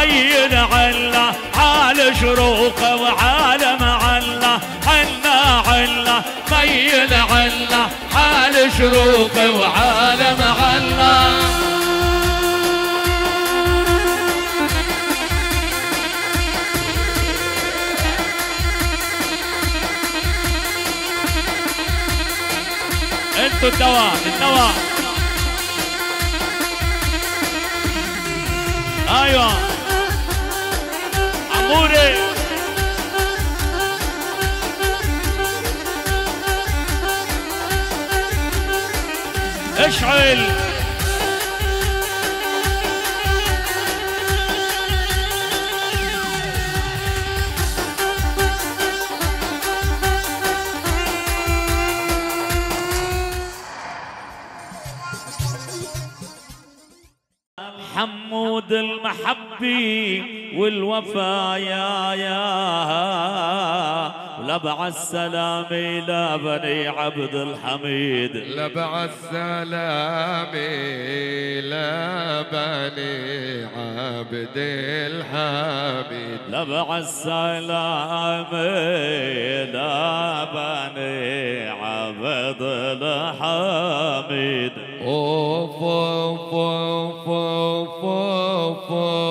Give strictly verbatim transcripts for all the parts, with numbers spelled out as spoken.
مين علا حال شروقه وعالم علا علا علا مين علا حال شروقه وعالم علا. انتوا الدواء الدواء ايوه عموري اشعل حمود المحبي والوفا يا يا لبع السلام إلى بني عبد الحميد لبع السلام إلى بني عبد الحميد لبع السلام إلى بني عبد الحميد. أوف أوف أوف أوف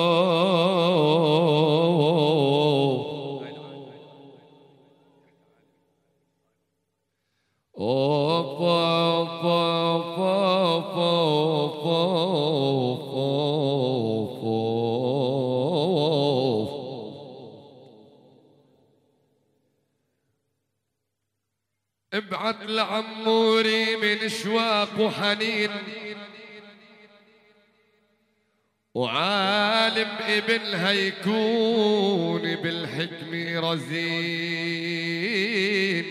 أوف ابعت لعموري من اشواق وحنين وعالم ابنها يكون بالحكم رزين.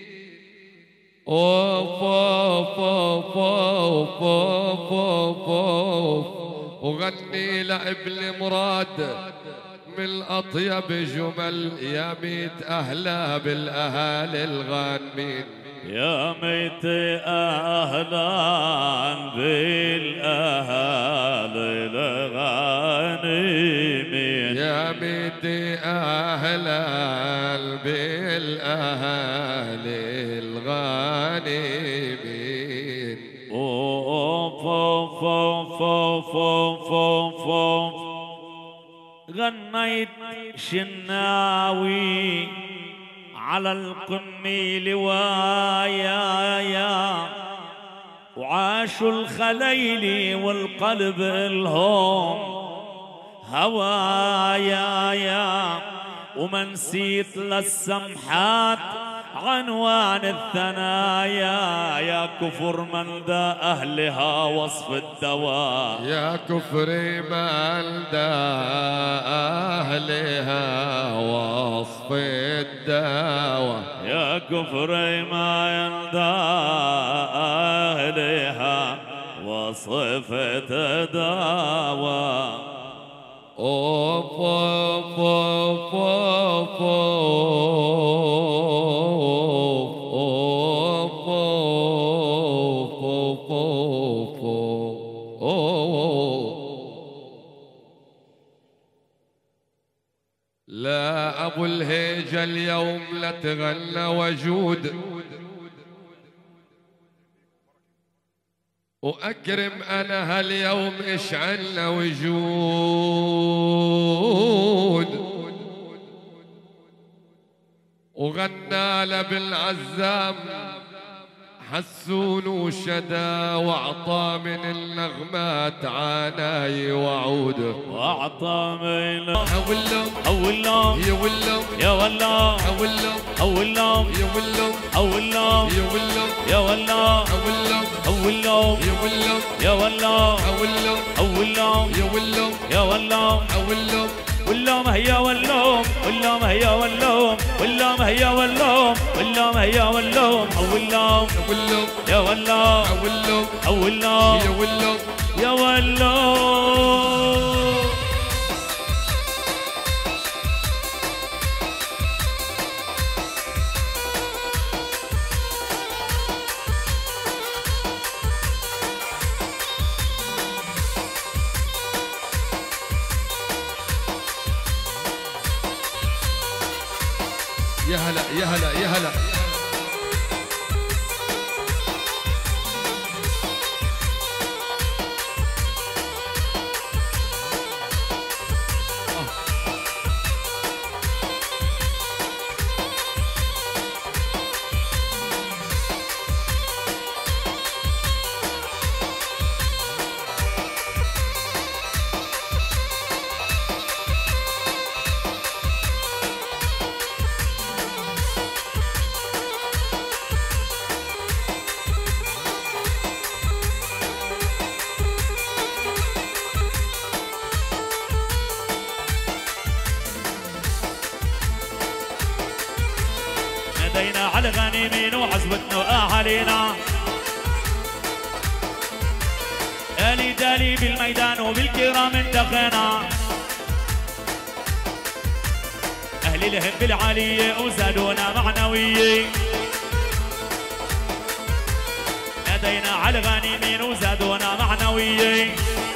اوف اوف اوف اوف اوف اوف وغني لابن مراد من اطيب جمل يا ميت اهلا بالاهالي الغانمين يا ميت اهلا بالاهالي الغانمين يا ميت اهلا بالاهالي الغانمين. اوف اوف اوف اوف اوف اوف غنيت شناوي على القمي لوايا يا وعاشوا الخليل والقلب الهوم هوايا يا وما نسيت للسمحات عنوان الثنايا يا كفر من دا أهلها وصف الدواء يا كفر من دا أهلها وصف الدواء يا كفر من دا أهلها وصف الدواء. أوف أوف أوف أوف لا أبو الهيجة اليوم لتغنى وجود وأكرم أنا هاليوم اشعلنا وجود وغنى له بالعزام حسون وشدا واعطى من النغمات عناي وعود واعطى من اولهم اولهم يا ولهم يا ولهم اولهم اولهم يا ولهم اولهم يا ولهم يا ولهم اولهم اولهم يا ولهم يا ولهم اولهم اولهم يا ولهم يا ولهم اولهم واللوم هيا واللوم واللوم هيا واللوم واللوم هيا واللوم واللوم هيا واللوم واللوم اولهم يا واللوم اولهم واللوم يا ولهم يا واللوم. يا هلا يا هلا يا هلا. نادينا على الغانمين وعزوتنا واهالينا، الي دالي بالميدان وبالكرام انتقينا، اهل الهم بالعاليه وزادونا معنويه. نادينا على الغانمين وزادونا معنويه،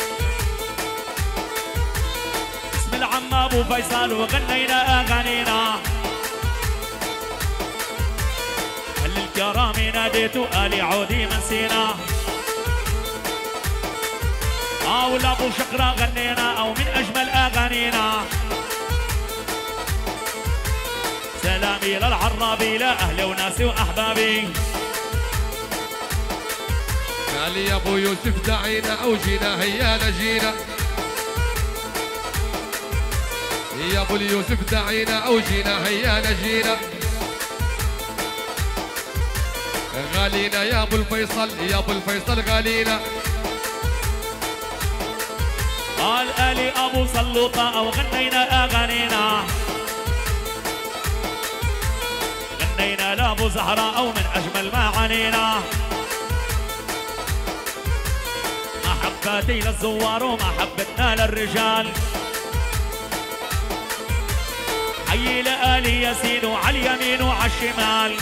اسم العم ابو فيصل وغنينا اغانينا، الكرامي ناديت آلي عودي مسينا، أو لابو شقرة غنينا أو من أجمل أغانينا. سلامي للعرابي لأهلي وناسي وأحبابي. قال يا أبو يوسف دعينا أو جينا هيا نجينا، يا أبو يوسف دعينا أو جينا هيا نجينا، غالينا يا ابو الفيصل يا ابو الفيصل غالينا. قال الي ابو سلوطه او غنينا اغانينا، غنينا لابو زهره او من اجمل ما عنينا. محبتي للزوار ومحبتنا للرجال، حي لآلي ياسين وعلى اليمين وعلى الشمال.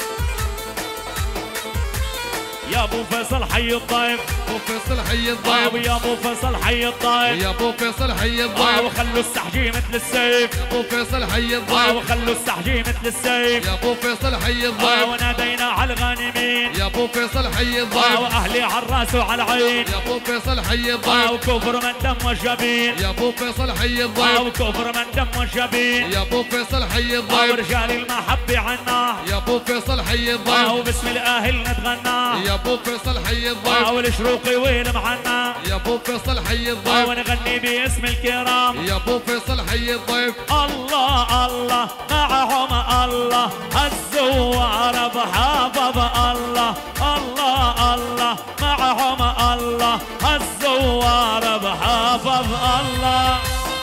يا ابو فيصل حي الضيف، ابو فيصل حي الضيف، يا ابو فيصل حي الضيف، يا ابو فيصل حي الضيف، وخلوا السحجي مثل السيف، يا ابو فيصل حي الضيف، وخلوا السحجي مثل السيف، يا ابو فيصل حي الضيف، ونادينا على الغانمين، يا ابو فيصل حي الضيف، واهلي على الراس وعلى العين، يا ابو فيصل حي الضيف، وكفر من دم والجبين، يا ابو فيصل حي الضيف، وكفر من دم والجبين، يا ابو فيصل حي الضيف، ورجال المحبة عنا، يا ابو فيصل حي الضيف، وباسم الاهل نتغنى، يا ابو فيصل حي الضيف، والشروقي وين معنا، يا ابو فيصل حي الضيف، ونغني باسم الكرام، يا ابو فيصل حي الضيف. الله الله معهم الله، الزوار بحافظ الله، الله الله معهم الله، الزوار بحافظ الله.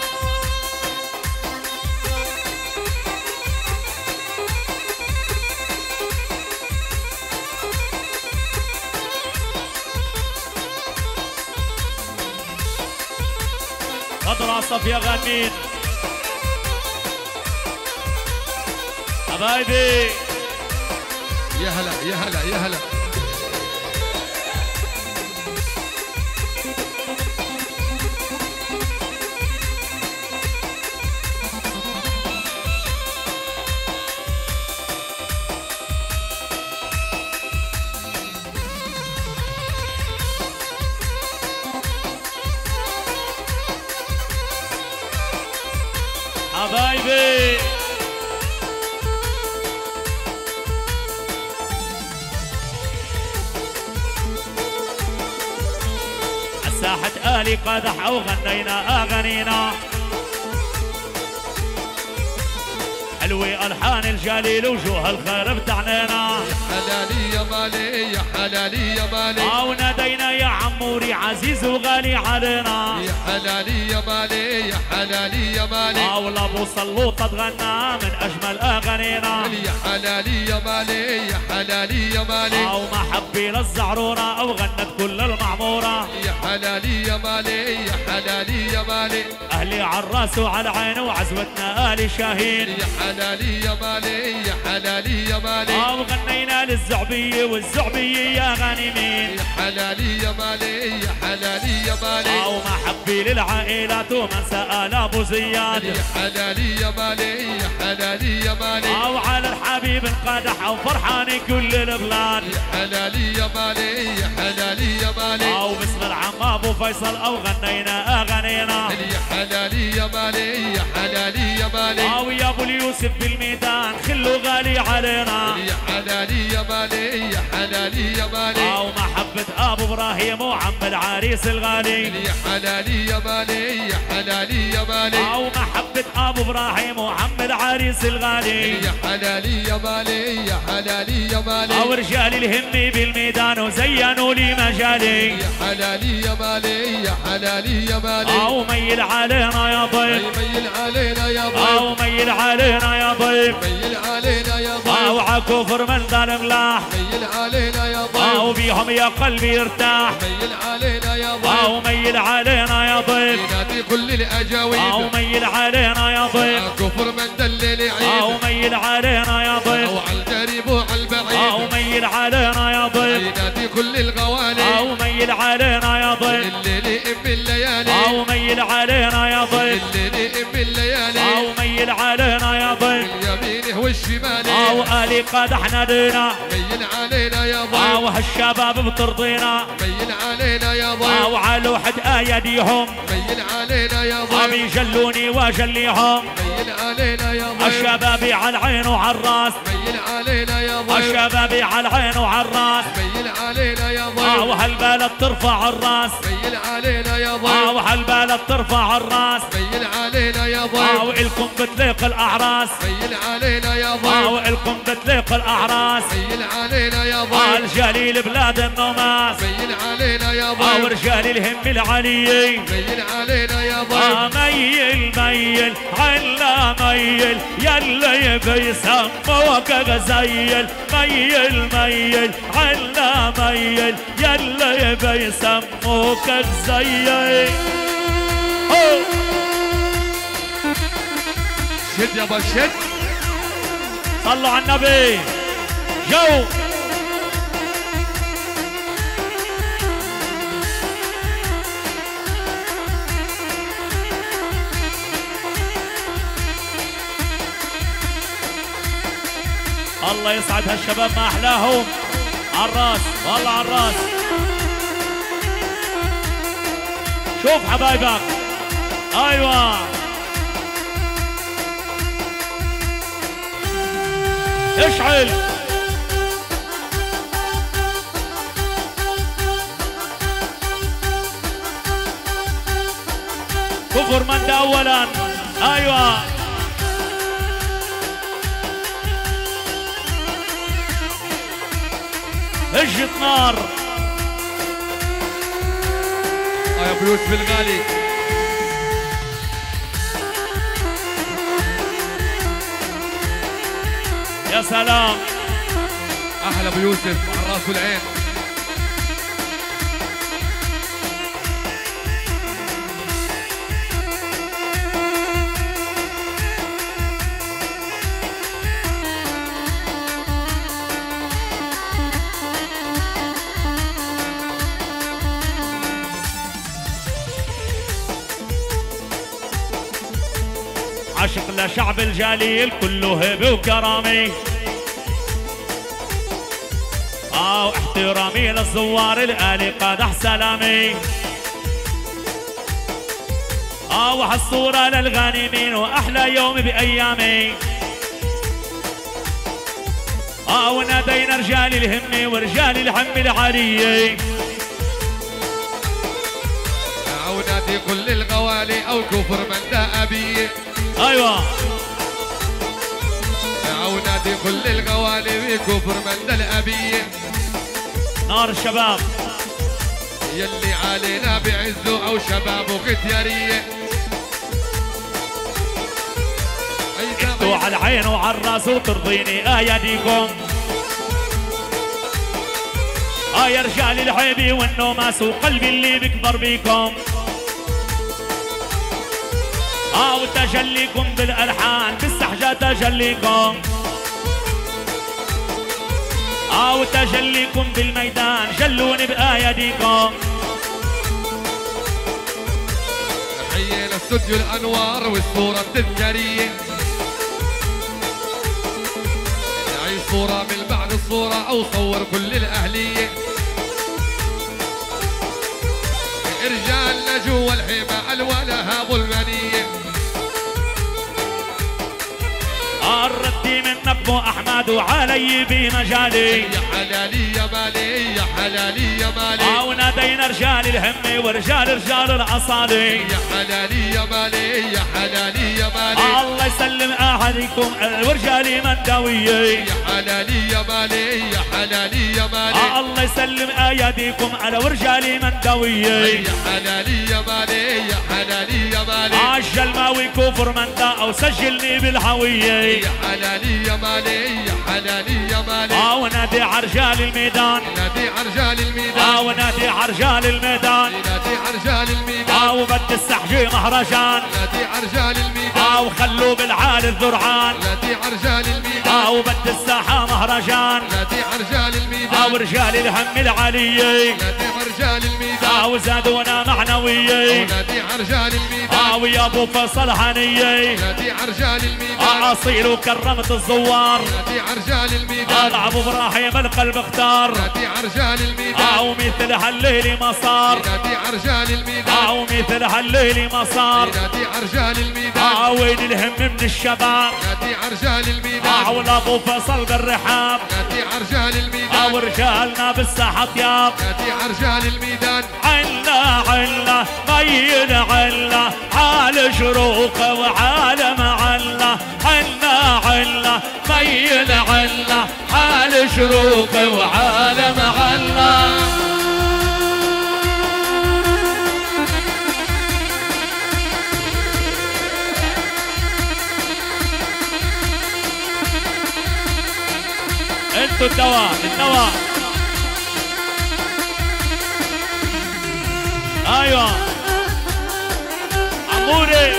خضرا صفية غنين حبايبي. يا هلا يا هلا يا هلا. حبايبي الساحة آلي قدح أو غنينا أغانينا، حلوي ألحان الجليل وجوه الخير بتعنينا. يا حلالي يا مالي يا حلالي يا مالي، أو نادينا يا عموري عزيز وغالي علينا. يا حلالي يا مالي يا حلالي يا مالي، أو لابو سلوطة تغنى من أجمل أغانينا. يا حلالي يا مالي يا حلالي يا مالي، أو محبي للزعرورة أو غنت كل المعمورة. يا حلالي يا مالي يا حلالي يا مالي، أهلي عالراس وعلى العين وعزوتنا آلي شاهين. يا حلالي حلالي يا مالي يا حلالي يا مالي. وغنينا للزعبية والزعبية يا غانمين. يا حلالي يا مالي يا حلالي يا مالي. ومحبي للعائلات ومن سأل أبو زياد. يا حلالي يا مالي يا حلالي يا مالي. وعلى الحبيب انقدح وفرحان كل البلاد. يا حلالي يا مالي يا حلالي يا مالي. وباسم العم أبو فيصل أو غنينا أغانينا. يا حلالي يا مالي يا حلالي يا مالي. ويا أبو اليوسف بالميدان خلو غالي علينا. يا حلالي يا مالي يا حلالي يا مالي. ومحبة أبو إبراهيم وعم العريس الغالي. يا حلالي يا مالي يا حلالي يا مالي. ومحبة أبو إبراهيم وعم العريس الغالي. يا حلالي يا مالي يا حلالي يا مالي. ورجال الهمي بالميدان وزينوا لي مجالي. يا حلالي يا مالي يا حلالي يا مالي. وميل علينا يا ضيف. ميل علينا يا ضيف. وميل علينا يا ضيف. ميل علينا يا ضيف. وعكفر من ذا الملاح. ميل علينا يا ضيف. وبيهم يا قلبي ارتاح. ميل علينا يا ضيف. وميل علينا يا ضيف. ينادي كل الاجاويد. وميل علينا يا ضيف. كفر من دلل عيد. وميل علينا يا ضيف. وعلى القريب وعلى البعيد. وميل علينا يا ضيف. ينادي كل الغوالي. وميل علينا يا ضيف. الليل ام الليالي. وميل علينا يا ضيف. الليل ام الليالي. وميل علينا يا ضيف. اليمين والشمال. وآلي قدح نادينا. ميل علينا يا ضيف. وهالشباب بترضينا. ميل علينا يا ضيف. وعلى وحد ايديهم. ميل علينا يا ضيف. بيجلوني واجليهم. ميل علينا يا ضيف. الشباب على العين وعلى الراس. ميل علينا يا ضيف. الشباب على العين وعلى الراس. ميل علينا يا ضيف. وهالبلد ترفع الراس. ميل علينا يا ضيف. وهالبلد ترفع الراس. ميل علينا يا ضيف. والكم بتليق الاعراس. ميل علينا يا ضيف. والكم بتليق الاعراس. ميل علينا يا ضيف. الجليل بلاد النماس. ميل علينا يا ضيف. ورجال الهم العلي. ميل علينا يا ضيف. ميل ميل علا ميل يلي بيسموك غزيل. ميل ميل علا ميل يلي بيسموك غزيل. شد يا بابا شد. صلوا على النبي. جو الله يسعد هالشباب ما احلاهم. عالراس والله عالراس. شوف حبايبك. ايوه اشعل. كفر من ده اولا. ايوه هجة نار. يا ابو يوسف الغالي. يا سلام. احلى ابو يوسف على الراس والعين. عشق لشعب الجليل كله هبه وكرامي. اه واحترامي للزوار الآلي قدح سلامي. اه وهالصورة للغانمين واحلى يوم بايامي. اه ونادينا رجال الهمة ورجال الهم العالية. او نادي كل الغوالي او كفر من ذا ابي. ايوه او نادي كل الغوالي كفر من ذا الابي. نار الشباب يلي علينا بعزه او شبابه ختياريه. انتوا على العين وعلى الراس وترضيني اياديكم. اه يا رجال العيبي والنوماس وقلبي اللي بكبر بيكم. اه وتجليكم بالالحان بالسحجة تجليكم اه وتجليكم بالميدان جلوني بايديكم. تحية لاستوديو الانوار والصورة التذكارية، نعيش صورة من بعد الصورة او صور كل الاهلية. رجالنا جوا الحمى الولاها ظلمانية. الردي منك ابو احمد وعلي بمجالي يا حلالي يا مالي يا حلالي يا مالي. اه ونادينا رجال الهمة ورجال رجال العصالي يا حلالي يا مالي يا حلالي يا مالي. آه الله يسلم احدكم ورجال مندوية. يا حلالي يا مالي يا حلالي يا مالي. آه الله يسلم اياديكم على ورجال مندوية. يا حلالي يا مالي يا حلالي يا مالي. عجل ماوي كفر مندا او سجلني بالهوية. يا حلالي يا مالي يا حلالي يا مالي. اه ونادي عرجال الميدان نادي عرجال الميدان. اه ونادي عرجال الميدان نادي عرجال الميدان. اه وبد السحجة مهرجان نادي عرجال الميدان. اه وخلوا بالعالي الذرعان نادي عرجال الميدان. اه وبد الساحة مهرجان نادي عرجال الميدان. اه ورجال الهم العالية نادي عرجال الميدان. اه وزادونا معنوية. نادي عرجال الميدان. اه ويا ابو فيصل هنية نادي عرجال الميدان. اه اصيل وكرمت الزوار. نادي عرجال اه الميدان. العب ابراهيم القلب اختار. نادي عرجال الميدان. اه ومثل هالليل ما صار. نادي عرجال الميدان. اه ومثل هالليل ما صار. نادي عرجال الميدان. اه وين الهم من الشباب. نادي عرجال الميدان. اه ولا ابو فيصل بالرحاب. نادي عرجال اه الميدان. ورجالنا بالساحة ثياب. نادي عرجال الميدان. عنا عنا مين عنا عال شروق وعالم عنا. عنا عنا مين عنا عال شروق وعالم عنا. انتوا الدواء الدواء ايوه عموري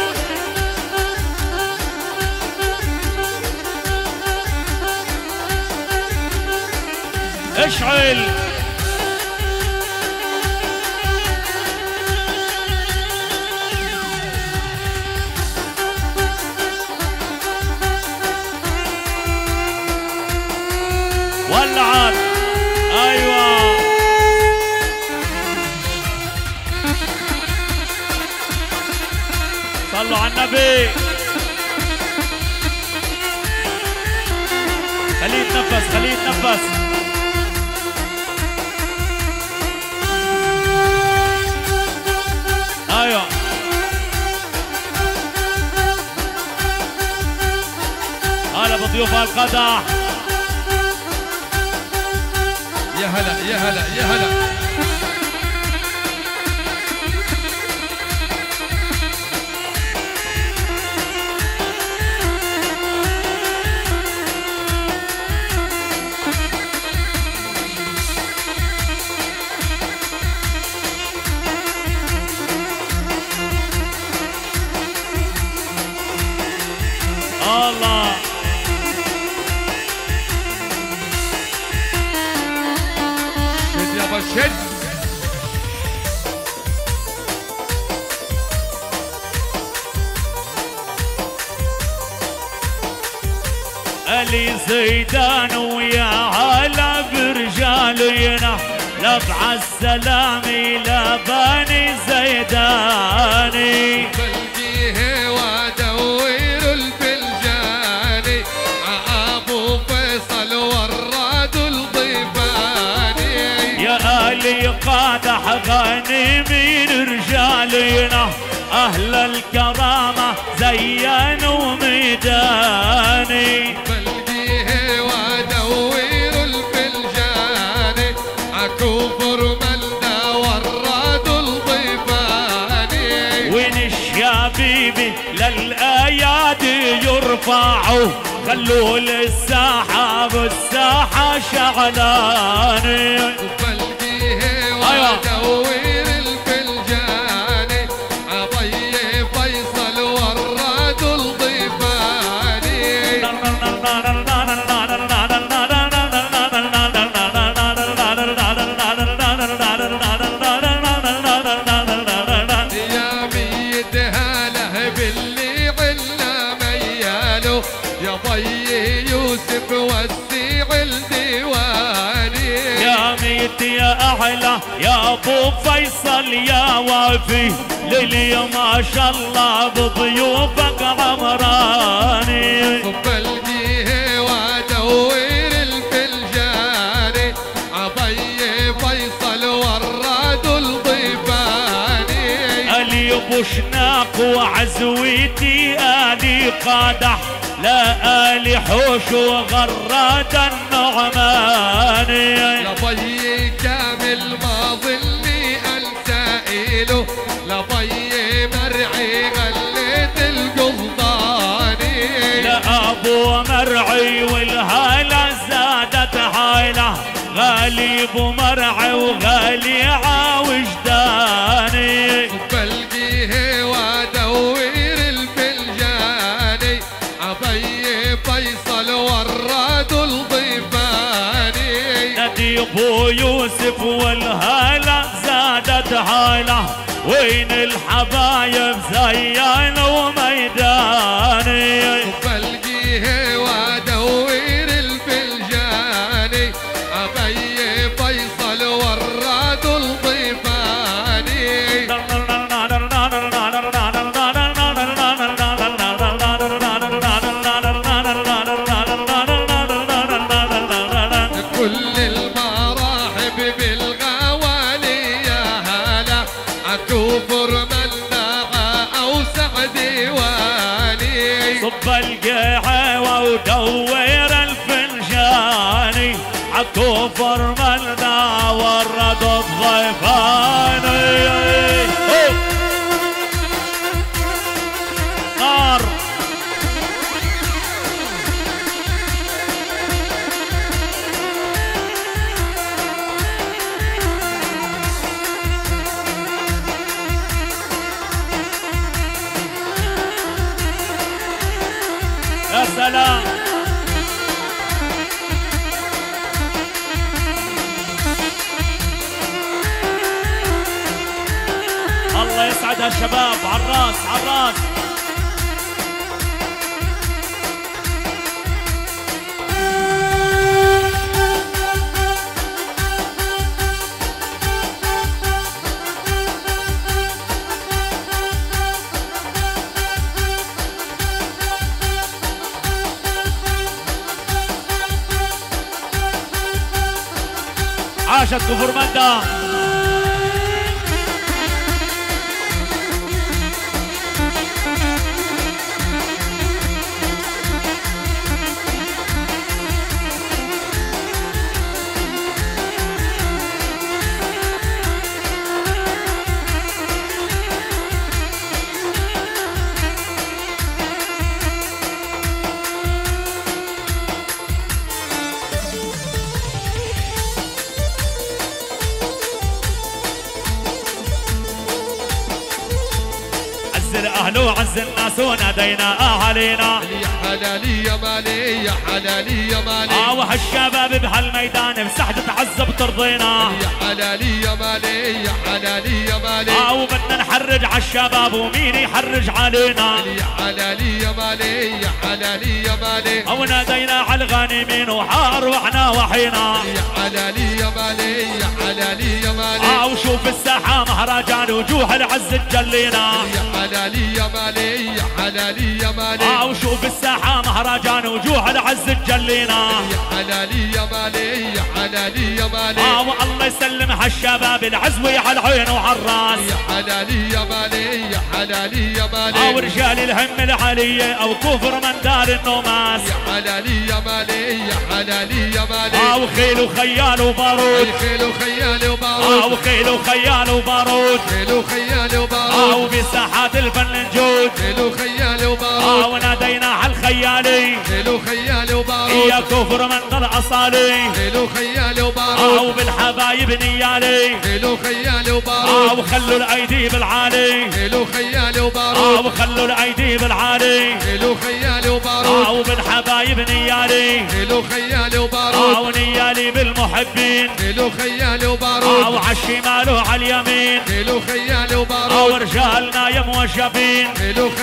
اشعل ولعت ايوه صلوا على النبي. خليه يتنفس خليه يتنفس. ايوه هلا بضيوف القدح. يا هلا يا هلا يا هلا. الله شد يابا شد. علي زيدان ويا هلا برجالينا لبع السلام الى بني زيداني. بلقيه وادور الفلجاني ابو فيصل وراد الضيفاني. يا آلي قادح غني من رجالنا أهل الكرامة زينوا ميداني. بلقيه وادور الفلجاني عكوفر ملنا وراد الضيفاني. وين الشبيبي للأيادي يرفعوا خلوا للساحة بالساحة شعلاني. بلقيه وادور الفلجاني عطيه فيصل وراد باللي عنا مياله يا ضي يوسف وسيع الديواني يا ميت يا أعلى يا أبو فيصل يا وافي للي ما شاء الله بضيوفك عمراني صب الجيه وادور الفلجاني عضي فيصل وراد الضيفاني ألي أبو شناق وعزويتي آلي قادح لا آلي حوش وغراد النعماني يا ضي كامل ما ظلي أنسائله لا ضي مرعي غليت القضاني لا أبو مرعي والهالة زادت هايلة غالي ابو مرعي وغالي عاوجداني صب الجيه وادور الفلجاني عضي فيصل وراد الضيفاني نادي ابو يوسف والهالة زادت هايلة وين الحبايب زيان وميداني صب الجيه وادور الفلجاني عضي فيصل وراد الضيفاني كل المراحب بالغوالي يا هلا عكوفر من دعا اوسع ديواني صب القهوة ودور الفنجاني عكوفر ملنا ورد الضيفاني نار يا سلام الله يسعد هالشباب عالراس عالراس عاشت كفر مندا الاهل وعز الناس ونادينا اهالينا يا حلالي يا مالي يا حلالي يا مالي اه وهالشباب بهالميدان بسحدة تعذب ترضينا يا حلالي يا مالي يا حلالي يا مالي اه وبدنا نحرج عالشباب ومين يحرج علينا يا حلالي يا مالي يا حلالي يا مالي او نادينا عالغانمين وحار وحنا وحينا يا حلالي يا مالي يا حلالي يا مالي اه وشوف الساحة مهرجان وجوه العز تجلينا يا حلالي يا مالي يا حلالي يا مالي اه وشوف الساحة مهرجان وجوه العز تجلينا يا حلالي يا مالي يا حلالي يا مالي اه والله يسلم هالشباب العزوي على العين وعلى الراس يا حلالي يا مالي يا حلالي يا مالي اه ورجال الهم العالية او كفر من دار النوماس يا حلالي يا مالي يا حلالي يا مالي اه وخيل وخيال وبارود خيل وخيال اه وبارود وخيل وخيال وبارود خيل وخيال اه وبارود وبساحات الفن نجود خيل وخيال اه وبارود ونادينا على الخيالي خيل وخيال وبارود يا كفر من ضل اصالي خيل وخيال اه وبارود وبالحبايب نيالي خيل وخيال اه وبارود وخلوا الايدي بالعالي خيل وخيال اه وبارود وخلوا الايدي بالعالي خيل وخيال اه وبارود وبالحبايب نيالي خيل وخيال اه وبارود ونيالي بالمحبين خيل وخيال اه وبارود وعلى الشمال وعلى اليمين خيل وخيال اه وبارود ورجالنا يا موجبين خيل وخيال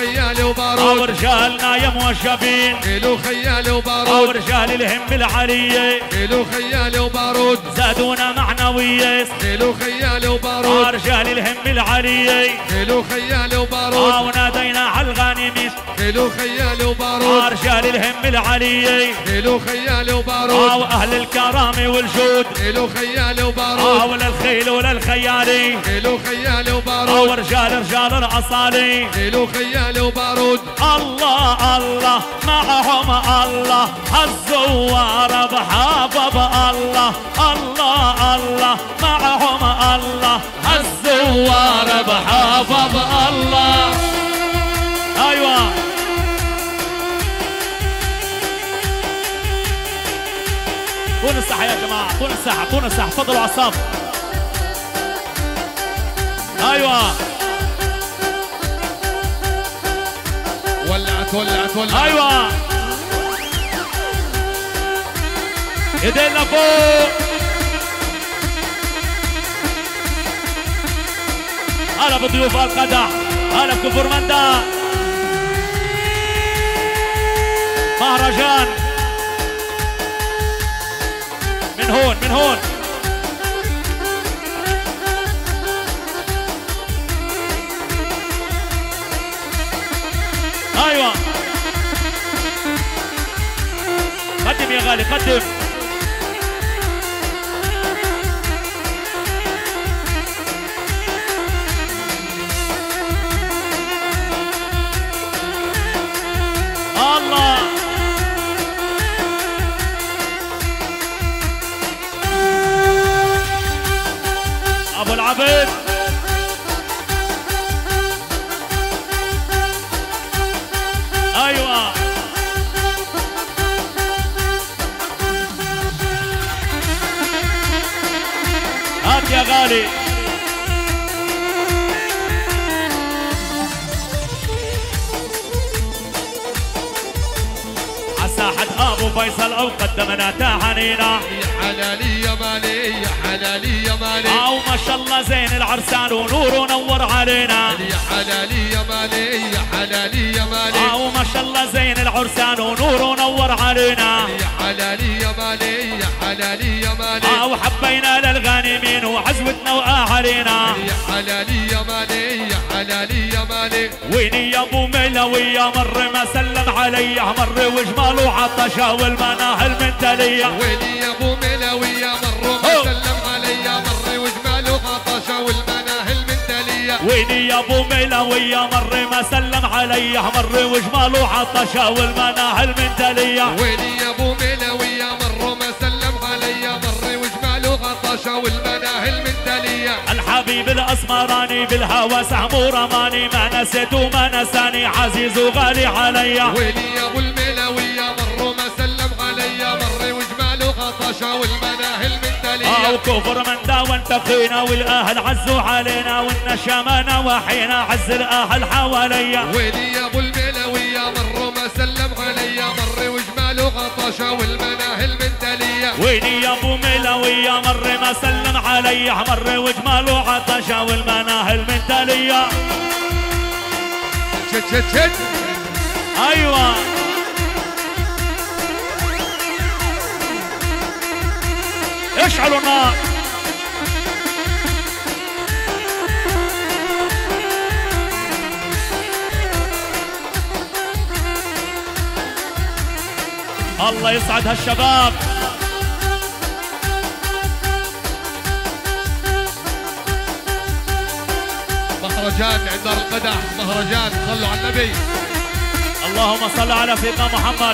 وبارود ورجالنا يا موشبين كيلو خيال وبارود ورجال الهم العلية كيلو خيال وبارود زادونا معنوية كيلو خيال وبارود رجال الهم العلية كيلو خيال وبارود ونادينا على الغانمين كيلو خيال وبارود رجال الهم العلية كيلو خيال وبارود واهل الكرامة والجود كيلو خيال وبارود ولا الخيل ولا الخيالي كيلو خيال وبارود ورجال رجال الأصالي كيلو خيال وبارود الله الله معهم الله الزوار بحافظ الله الله الله معهم الله الزوار بحافظ الله. ايوه طول الساحة يا جماعة، طول الساحة طول الساحة، تفضلوا على الصف. ايوه ولعت ولعت ولعت. ايوه ايدينا فوق. هلا بضيوف القدح، هلا بكفر مندا مهرجان من هون من هون. ايوه قدم يا غالي قدم. الله ابو العبيد. ايوه هات يا غالي. عساحة ابو فيصل او قدمنا تحنينا. يا حلالي يا مالي يا حلالي يا مالي. او ما شاء الله زين العرسان ونور ونور علينا. يا حلالي يا مالي يا حلالي يا مالي. او ما شاء الله زين العرسان ونور ونور علينا. يا حلالي يا مالي يا حلالي يا مالي. او حبينا للغانمين وعزوتنا واهالينا. يا حلالي يا مالي يا حلالي يا مالي. ويني يا ابو ملوي مر ما سلم علي مر وجمال وعطشه والمناهل من تليه. ويني يا ابو ملوي مر ما سلم علي مر وجمال وعطشه والمناهل من تليه. ويني يا ابو ملوي مر ما سلم علي مر وجمال وعطشه والمناهل من تليه. ويني يا ابو ملوي مر ما سلم علي مر وجمال وعطشه والمناهل من تليه. الحبيب الاسمراني بالهوى سهم ورماني ما نسيت وما نساني عزيز وغالي علي. ويلي يا ابو الملوي مر ما سلم علي مر وجمال وعطشه والمناهل من تليه. او كفر من دا وانتقينا والاهل عزوا علينا والنشامه نواحينا عز الاهل حواليا. ويلي يا ابو الملوي مر ما سلم علي مر وجمال وعطشه والمناهل من تليه. ويني يا ابو ملوي مر ما سلم علي مر وجمال وعطشه والمناهل من تليه. شد شد شد. ايوه اشعلوا النار. الله يسعد هالشباب. مهرجان عند دار القدح، مهرجان صلوا على النبي. اللهم صل على سيدنا محمد.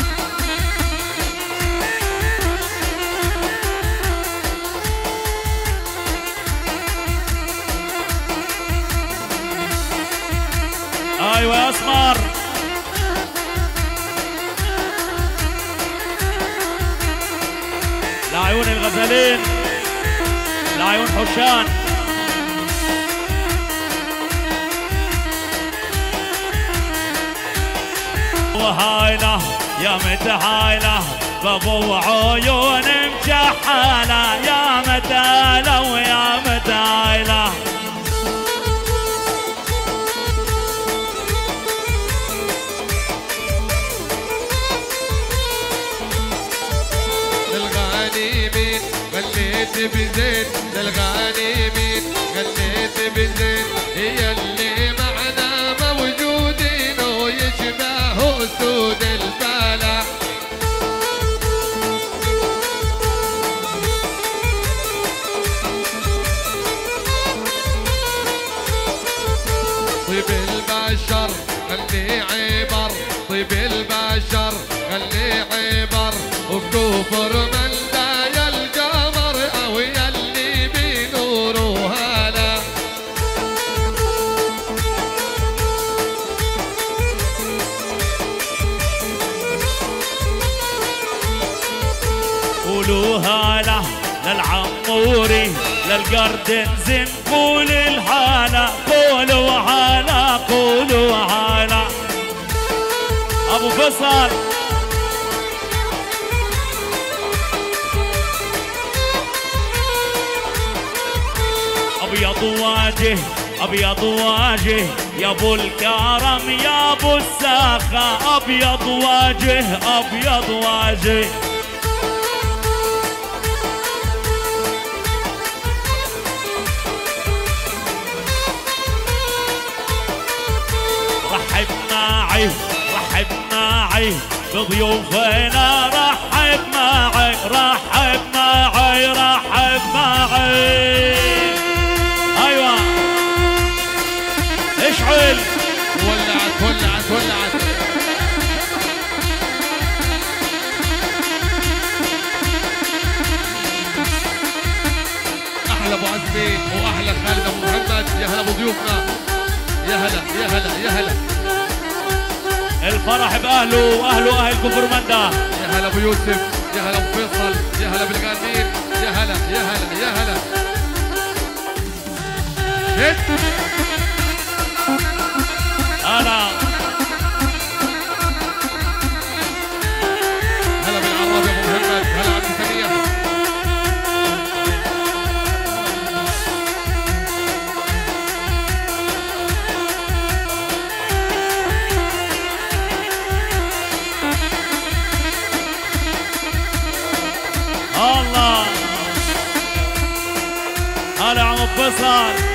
ايوه يا اسمر. لعيون الغزالين، لعيون حشان. وهايله يا متهايله بابو عيون مجحله يا متهايله ويا متهايله. بزين للغانمين غنيت بزين هي اللي معنا موجودين ويشبهوا اسود البلا طيب البشر خلي عبر طيب البشر خلي عبر وبكفر من دايا القمر او يلي بنوره هلا قولوا هلا للعموري للقردنزن قول الهلا قولوا هلا قولوا هلا ابو فصل ابيض واجه ابيض واجه يا ابو الكرم يا ابو الساخه ابيض واجه ابيض واجه رحب معي رحب معي بضيوفنا رحب معي رحب معي رحب معي ايوه اشعل ولعت ولعت ولعت احلى ابو عزمي واحلى خالد ابو محمد يا هلا ابو ضيوفنا يا هلا يا هلا يا هلا الفرح باهله واهله اهل كفر منده يا هلا ابو يوسف يا هلا ابو فيصل يا هلا بالغانمين يا هلا يا هلا يا هلا هلا هلا بالعراب يا ابو محمد هلا عبد السميع الله هلا عم فصل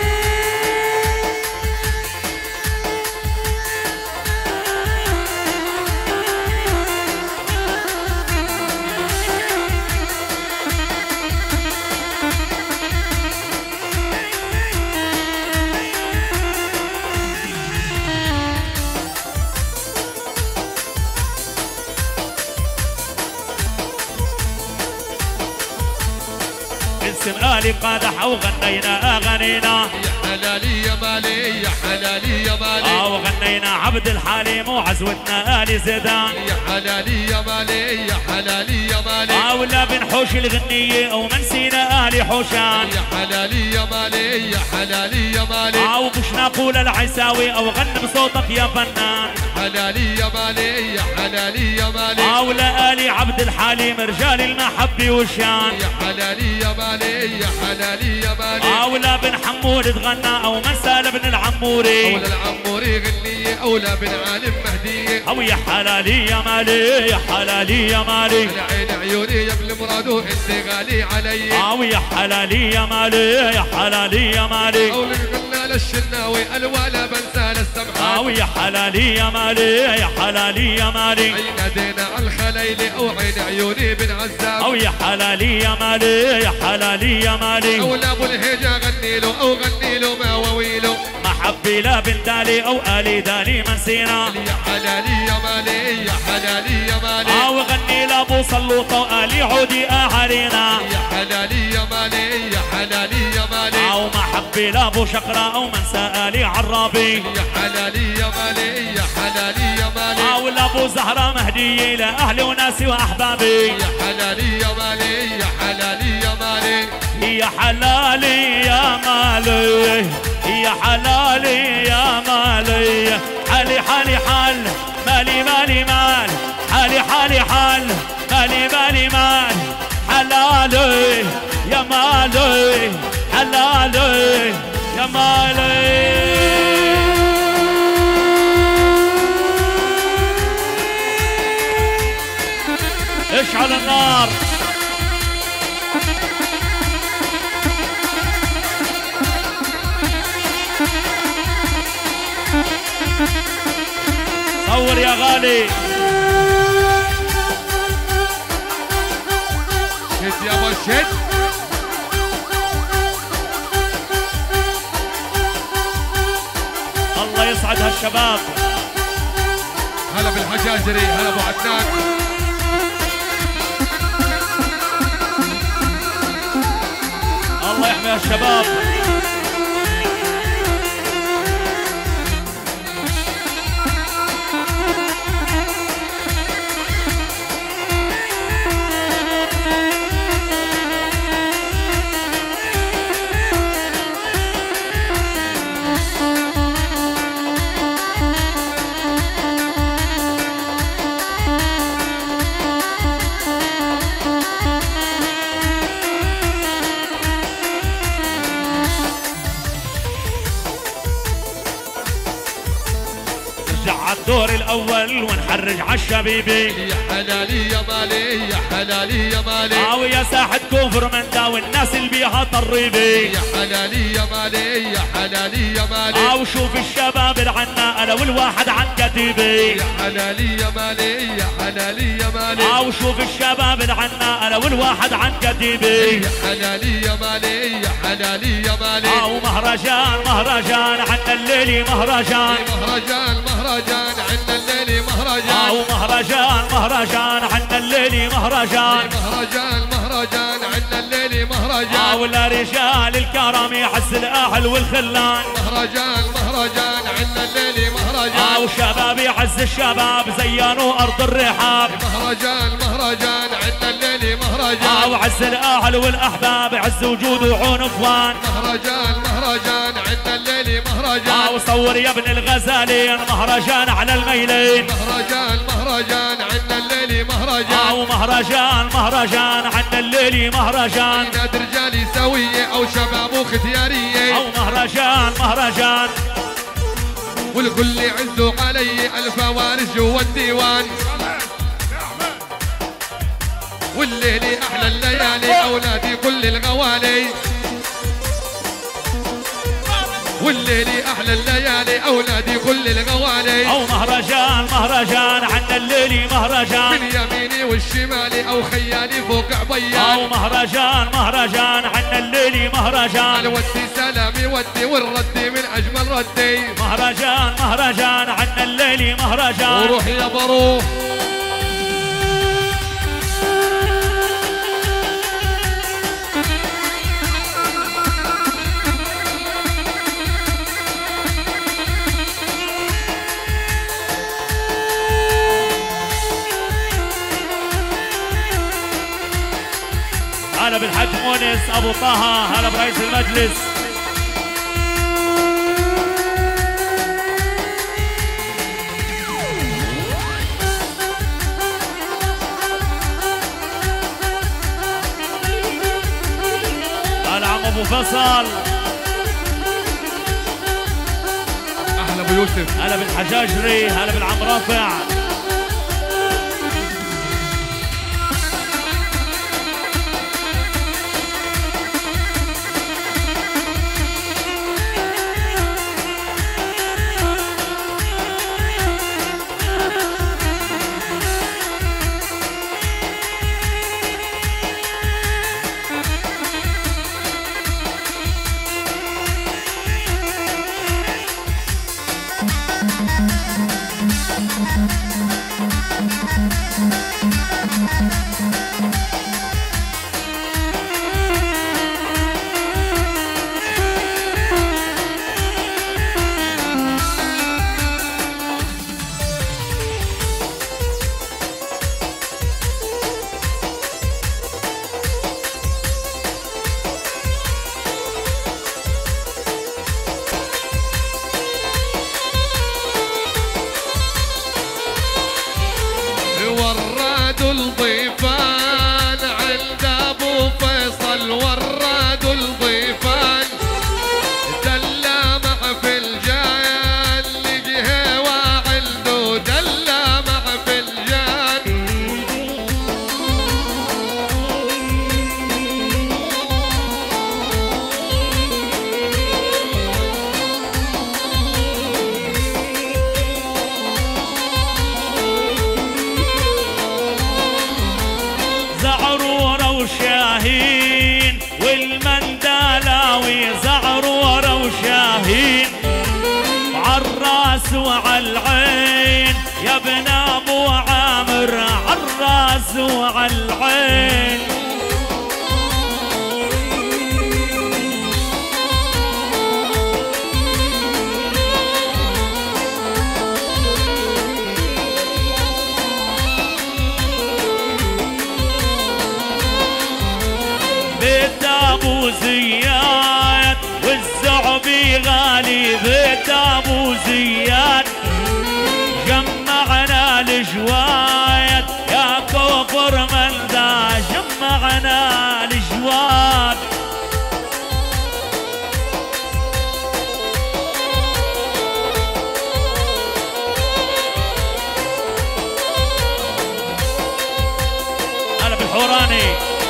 آلي قادح وغنينا أغانينا يا حلالي يا مالي يا حلالي يا مالي آه وغنينا عبد الحليم وعزوتنا آلي زيدان يا حلالي يا مالي يا حلالي يا مالي آه ولا بنحوش الغنية وما نسينا آلي حوشان يا حلالي يا مالي يا حلالي يا مالي آه ومش نقول العساوي أو غن بصوتك يا فنان حلالي يا مالي يا حلالي يا مالي آه ولا آلي عبد الحليم رجال المحبة والشان يا حلالي يا مالي يا حلالي يا مالي آه ولا بن حمود تغنى أو من سال ابن العموري أولى العموري غنية أولى بن عالم مهدية أو يا حلالي يا مالي يا حلالي يا مالي على عين عيوني يا ابن مرادو انت غالي علي أو يا حلالي يا مالي يا حلالي يا مالي أولى غنى للشناوي الولا بنسى للسمحات أو يا حلالي يا مالي يا حلالي يا مالي عين دينا على الخليل أو عين عيوني بن عزام أو يا حلالي يا مالي يا حلالي يا مالي أولى أبو الهجا غني له أو غني له ما وويله محبي لا بنت دالي أو آلي دالي من سينا يا حلالي يا مالي يا حلالي يا مالي أو غني لأبو صلوطة وآلي عودي أهالينا يا حلالي يا مالي يا حلالي يا مالي أو محبي لأبو شقرة أو من سألي عرابي يا حلالي يا مالي يا حلالي يا مالي أو لأبو زهرة مهدية لأهلي وناسي وأحبابي يا حلالي يا مالي يا حلالي يا مالي يا حلالي يا مالي يا حلالي يا مالي حالي حالي حال مالي مالي مال حالي حالي حال مالي مالي مال حلالي يا مالي حلالي يا مالي اشعل النار صور يا غالي. شد يابا شد. الله يسعد هالشباب. هلا بالحجاجري، هلا ابو عدنان. الله يحمي هالشباب. الدور الاول ونحرج عالشبيبي. يا حلالي يا مالي يا حلالي يا مالي. عاوي يا ساحة كفر من دا والناس اللي بيها طريبي. يا حلالي يا مالي يا حلالي يا مالي. عاو شوف الشباب العنا انا والواحد عن كتيبي. يا حلالي يا مالي يا حلالي يا مالي. عاو شوف الشباب العنا انا والواحد عن كتيبي. يا حلالي يا مالي يا حلالي يا مالي. عاو مهرجان مهرجان عنا الليلي مهرجان. مهرجان مهرجان عنا الليلي مهرجان. عاو مهرجان مهرجان عنا الليلي مهرجان. مهرجان مهرجان عنا الليلي مهرجان. عاو لرجال الكرم يحس الاهل والخلان. مهرجان مهرجان عنا الليلي مهرجان. عاو شباب يحس الشباب زينوا ارض الرحاب. مهرجان مهرجان عنا الليلي مهرجان. عاو عز الاهل والاحباب عز وجود وعنفوان. مهرجان مهرجان عنا الليلي مهرجان. عاو صور يا ابن الغزالين مهرجان على الميلين. مهرجان مهرجان عنا الليلي مهرجان. عاو مهرجان مهرجان عنا الليلي مهرجان. ناد رجالي سوية او شباب وختيارية. عاو مهرجان مهرجان والكل يعزوا علي الفوارس جوا الديوان. والليلي احلى الليالي اولادي كل الغوالي. والليلي احلى الليالي اولادي كل الغوالي. او مهرجان مهرجان عنا الليلي مهرجان. من يميني والشمالي او خيالي فوق عبيان. او مهرجان مهرجان عنا الليلي مهرجان. ودي سلامي ودي والردي من اجمل ردي. مهرجان مهرجان عنا الليلي مهرجان. وروح يا بروح. هلا بالحاج مونس ابو طه. هلا برئيس المجلس. هلا عم ابو فصل. اهلا ابو يوسف. هلا بالحجاجري. هلا بالعم رافع. وعالعين يا ابن ابو عامر عالراس وعالعين. بيت ابو زياد والزعبي غالي، بيت ابو زياد جمعنا الجواد يا كفر من ذا، جمعنا الجواد. انا بالحوراني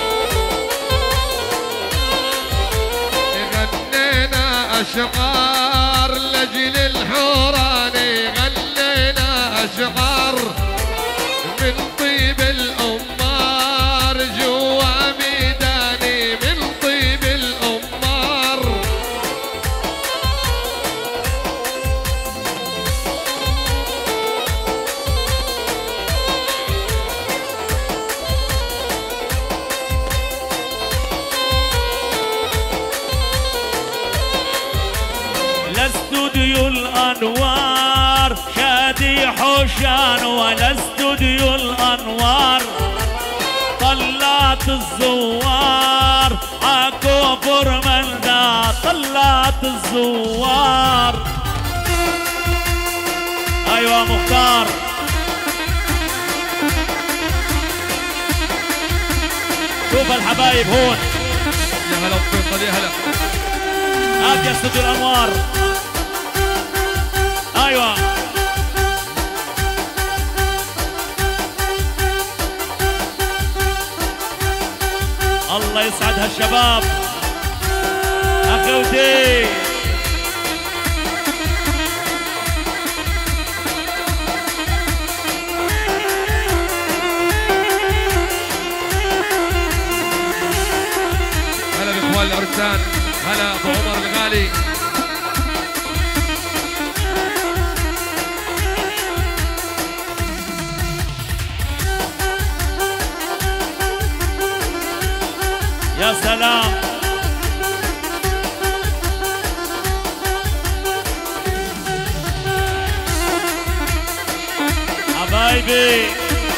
أشعار لجل الحوراني، غنينا أشعار من طيب الأمار جوا ميداني، من طيب الأمار. لاستوديو الانوار شادي حوشان، ولا استوديو الانوار طلعت الزوار عكفر من ذا، طلعت الزوار. ايوه مختار شوف الحبايب هون. يا هلا بفيصل يا هلا. هات يا استوديو الانوار. ايوه الله يسعد هالشباب اخوتي. هلا باخوان العرسان، هلا ابو عمر الغالي. يا سلام حبايبي.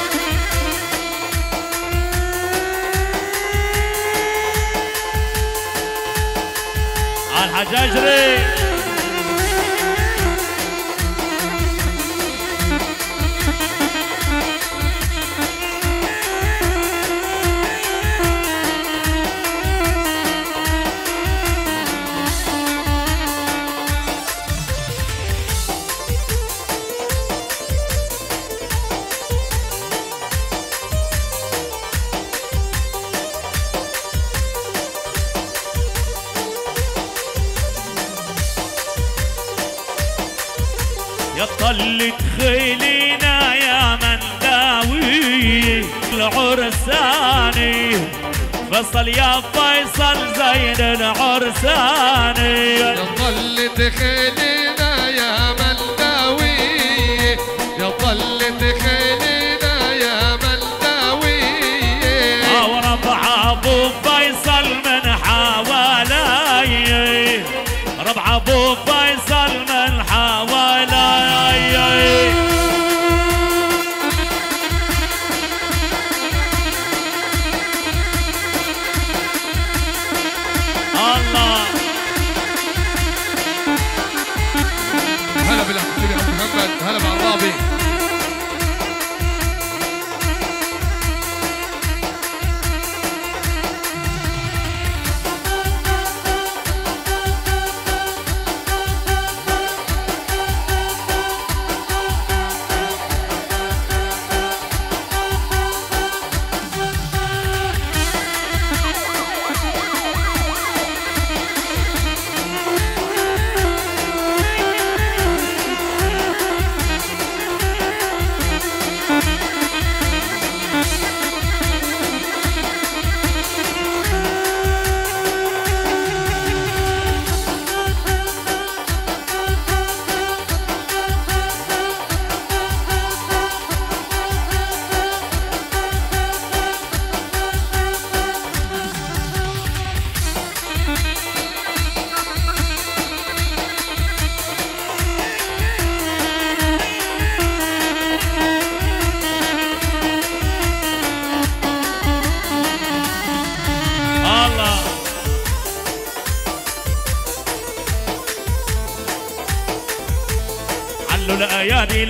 عالحجاجري يطل تخيلينا يا من داوي العرساني، فصل يا فيصل زين العرساني. يطل تخيلينا يا من داوي، يطل تخيلينا يا من داوي. وربع ابو فيصل من حوالي، ربع ابو فيصل من حوالي. الله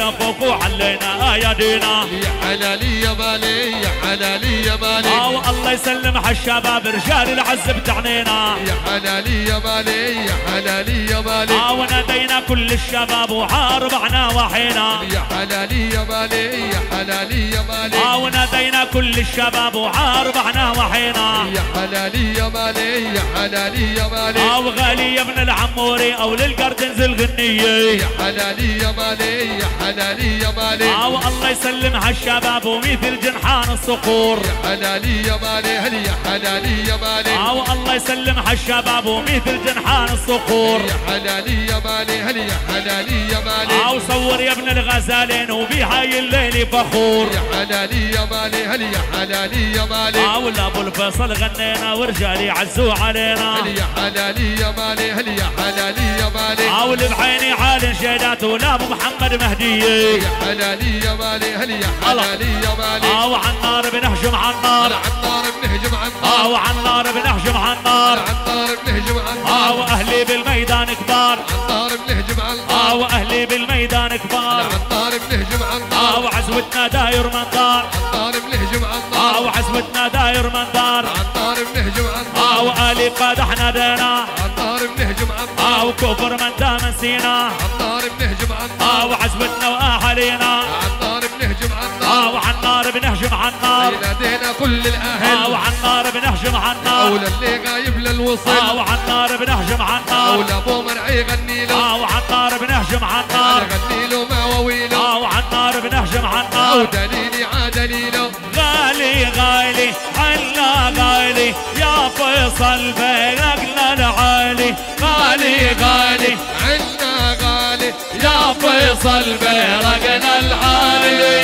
بينا فوق وعلينا ايادينا. يا حلالي يا مالي يا حلالي يا مالي. اه الله يسلم هالشباب رجال العز بتعنينا. يا حلالي يا مالي يا حلالي يا مالي. اه ونادينا كل الشباب وعاربعنا وحينا. يا حلالي يا مالي يا حلالي يا مالي. اه ونادينا كل الشباب وعاربعنا وحينا. يا حلالي يا مالي يا حلالي يا مالي. اه وغالي يا ابن العموري او للقرد انزل غنيه. يا حلالي يا مالي يا حلالي يا مالي. اه والله يسلم هالشباب ومثل جنحان الصقور. يا حلالي يا مالي هل يا حلالي يا مالي. اه والله يسلم هالشباب ومثل جنحان الصقور. يا حلالي يا مالي هل يا حلالي يا مالي. اه وصور يا ابن الغزالين وبهاي الليل فخور. يا حلالي يا مالي هل يا حلالي يا مالي. اه ولا ابو الفيصل غنينا ورجالي عزوا علينا. هل يا حلالي يا مالي هل يا حلالي يا مالي. اه واللي بعيني عال شيدات ولا ابو محمد مهديه. يا حلالي يا مالي هل يا حلالي يا مالي. اه وعن النار بنهجم على النار. على النار بنهجم على النار. اه وعن النار بنهجم على النار. على النار بنهجم على النار. اه واهلي بالميدان كبار. على النار بنهجم على النار. اه واهلي بالميدان كبار. على النار بنهجم على النار. اه وعزوتنا داير منظار. على النار بنهجم على النار. اه وعزوتنا داير منظار. على النار بنهجم على النار. اه والي قادحنا دينا. على النار بنهجم على النار. اه وكفر من دام نسينا. على النار بنهجم على النار. اه وعزوتنا واهالينا. على النار بنهجم على النار. اه وعن النار بنهجم على النار. نادينا كل الاهل. اه وعن النار بنهجم على النار. اولى اللي غايب للوصل. اه وعن النار بنهجم على النار. اولى ابو مرعي غني له. اه وعن النار بنهجم على النار. غني له مواويله. اه وعن النار بنهجم على النار. او دليلي عدليله. غالي غالي عنا غالي يا فيصل بينقنا العالي. غالي غالي عنا غالي يا فيصل بينقنا العالي.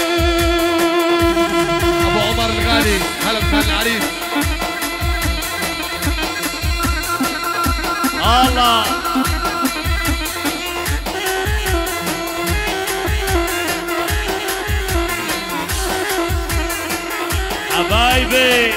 ابو عمر الغالي هلا بخال العريس. الله حبايبي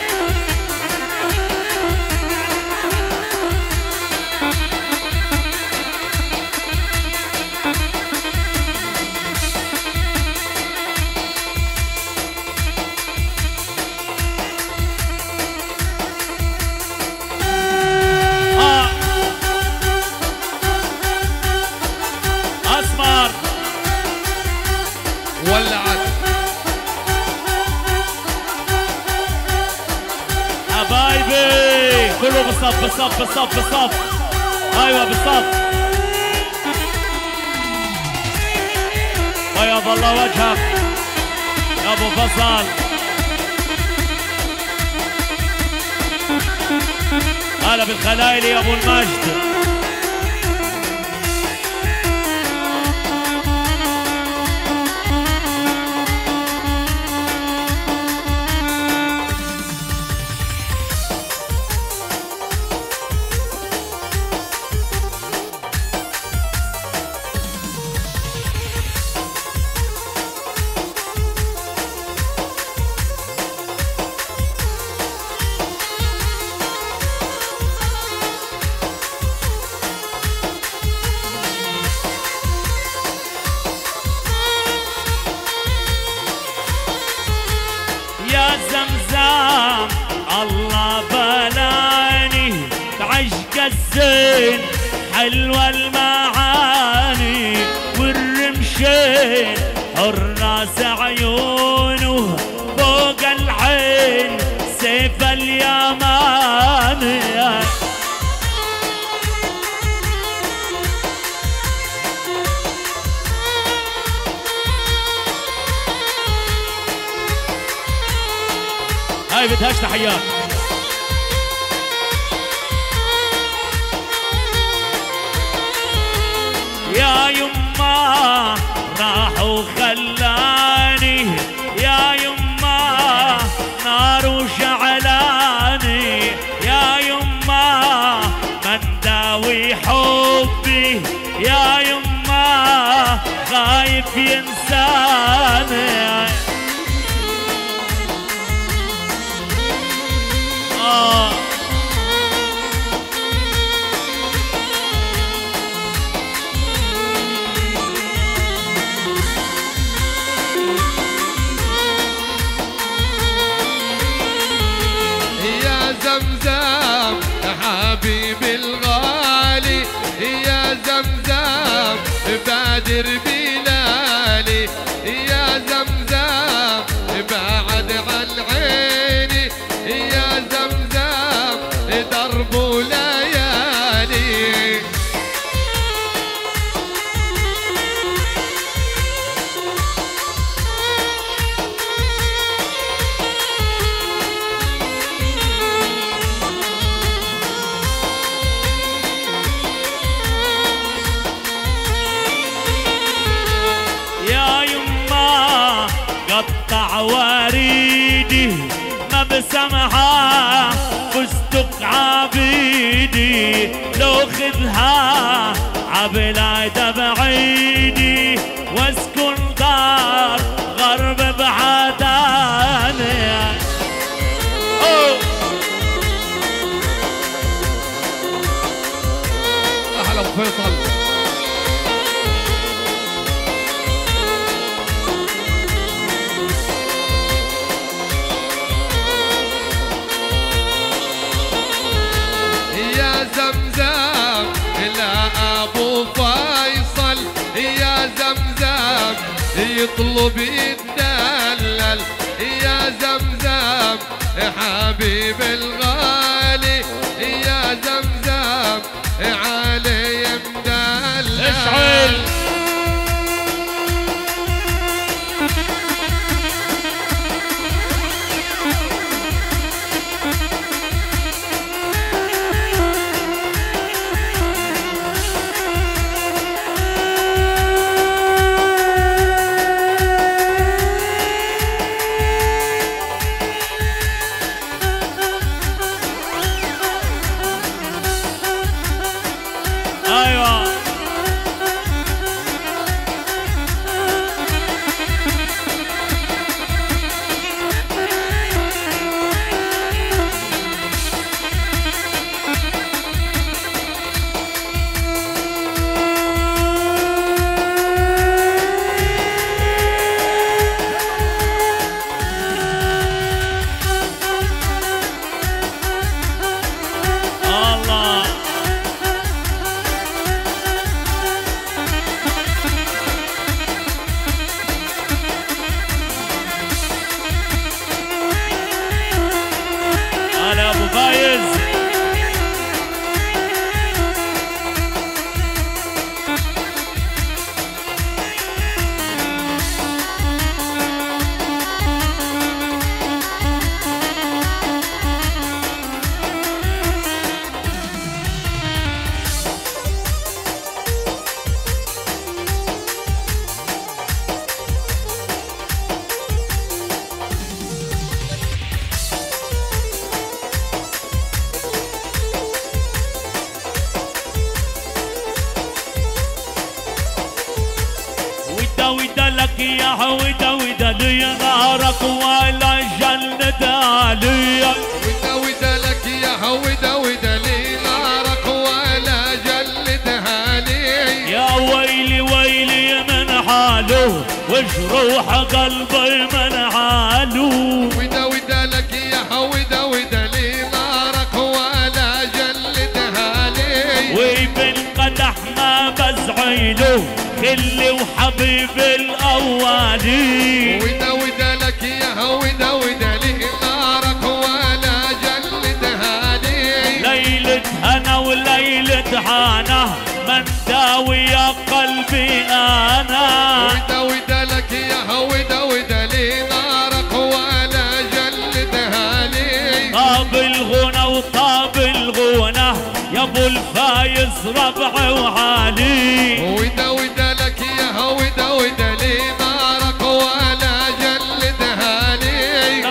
اسمر ولعت حبايبي كله بالصف بالصف بالصف بالصف. ايوه بالصف. بيض الله وجهك يا ابو فصل. هلا بالخلايل يا ابو المجد. يا زمزم الله بلاني عشق الزين حلوة المعاني والرمشين حراس عيونه فوق العين سيف اليمامي. هاي بدهاش تحيات. يا يما راح وخلاني يا يما نار وشعلاني يا يما من داوي حبي يا يما خايف ينساني. آه حبيبي الغالي يا زمزم بادر بلالي يا زمزم بعد عن عيني يا زمزم درب ليالي قطع وريدي ما بسمحها فستق عبيدي لو خذها عبلاد بعيدي واسكن دار غرب بعداني. اهلا فيصل. زمزم لا ابو فيصل يا زمزم يطلب يتدلل يا زمزم حبيب الغالي يا زمزم علي مدلل. اشعل يا ودا ودا لي نارك ولا جنة عليا. ودا ودا لك يا ودا ودا لي نارك ولا جنة عليا. يا ويلي ويلي من حاله وجروح قلبي من حاله. ودا ودا لك يا ودا ودا لي نارك ولا جنة عليا. وبالقدح ما بزعيله خلي وحبيب الأولي. ودا ودا لك يا ودا ودا لي نارك ولا جلد هادي. ليلة هنا وليلة هانا من داوي يا قلبي أنا. ودا ودا لك يا ودا ودا لي نارك ولا جلد هادي. طاب الغنى وطاب الغنى يا ابو الفايز ربعي وحالي. ودا ودا لك يا ودا ودا لي نارك ولا جلد هالي.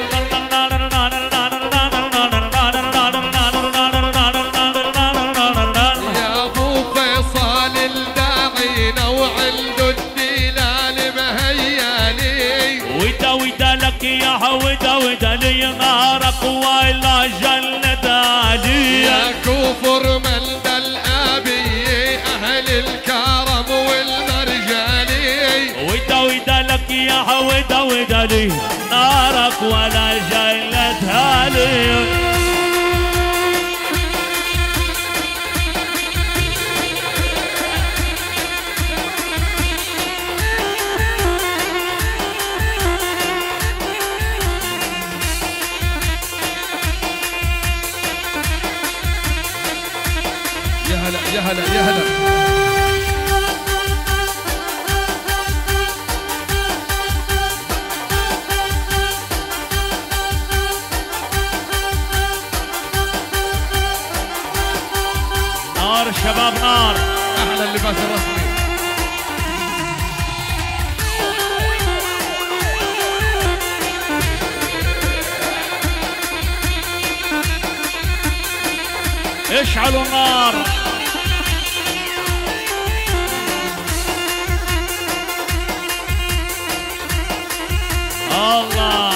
يا ابو فيصل الداعين وعنده الدلال مهيالي. ودا ودا لك يا ودا ودا لي نارك ولا جلد هالي. يا كفر ملد الابي اهل الكرم والمرجالي. ودا ودا لك يا ودا ودا لي نارك ولا جلد هالي. هلا يا هلا. نار الشباب نار. احلى اللباس الرسمي. اشعلوا النار. الله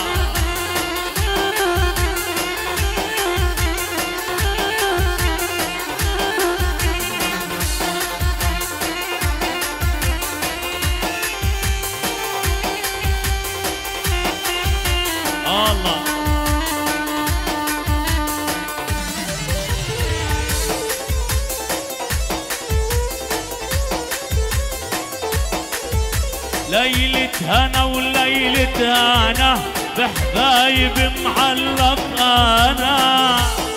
الله. ليلة هنا وليلة هنا بحبايب معلق انا.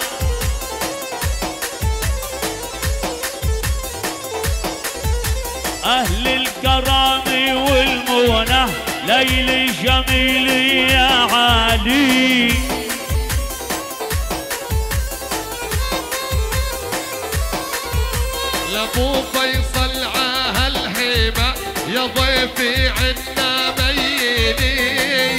اهل الكرامة والمونة ليلة جميلة يا علي. لابو فيصل عاهل الهيبة يا ضيفي عنا ميلي.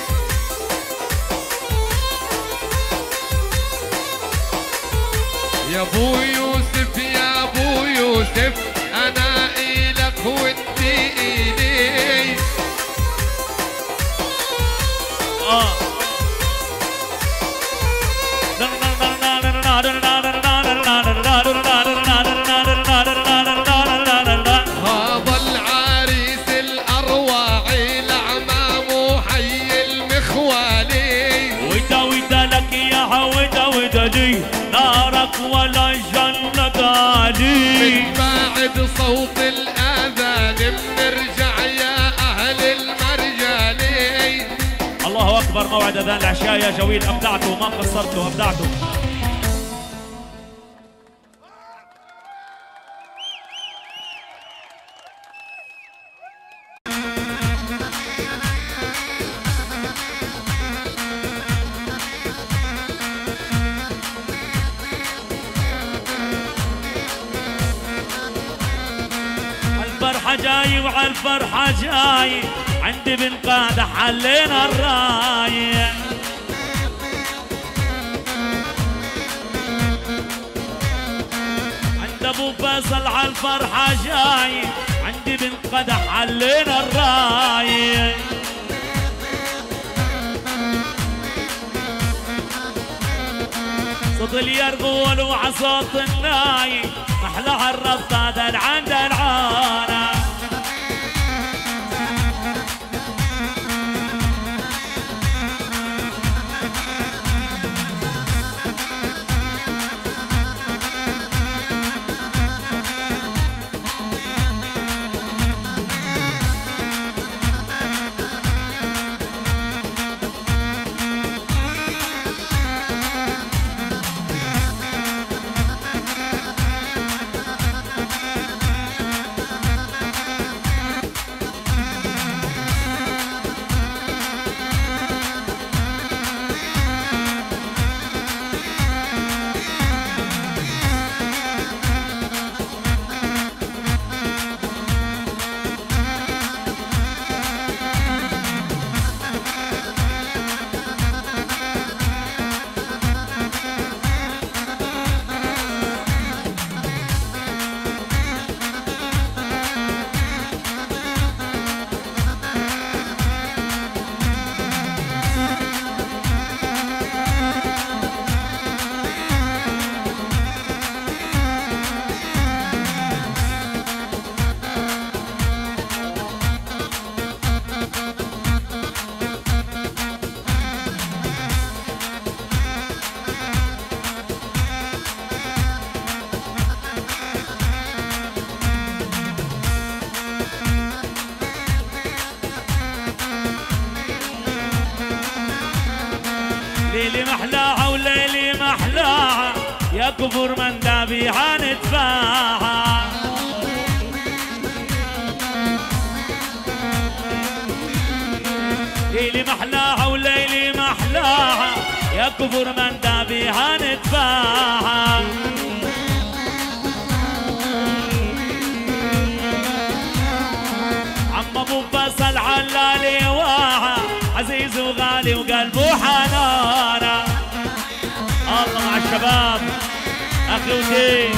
يا ابو يوسف يا ابو يوسف انا الك وانت الي. اه نارك ولا جنة علي. من بعد صوت الآذان بنرجع يا أهل المرجاني. الله أكبر. موعد أذان العشاء يا جويد. أبدعتوا ما قصرتوا أبدعتوا. جاي وعلى الفرحة جاي عندي بن قادة حلينا الراي. عند ابو فيصل على الفرحة جاي عندي بن قادة حلينا الراي. صوت اليرغول وعصوت الناي محلى الربطة عند العانة. ليلي محلاها وليلي محلاها يا كفر من ذبيحة ندفعها. ليلي محلاها وليلي محلاها يا كفر من ذبيحة ندفعها. عم ابو فصل علالي واها عزيز وغالي وقلبه حنانه. الله مع الشباب اخي ودين.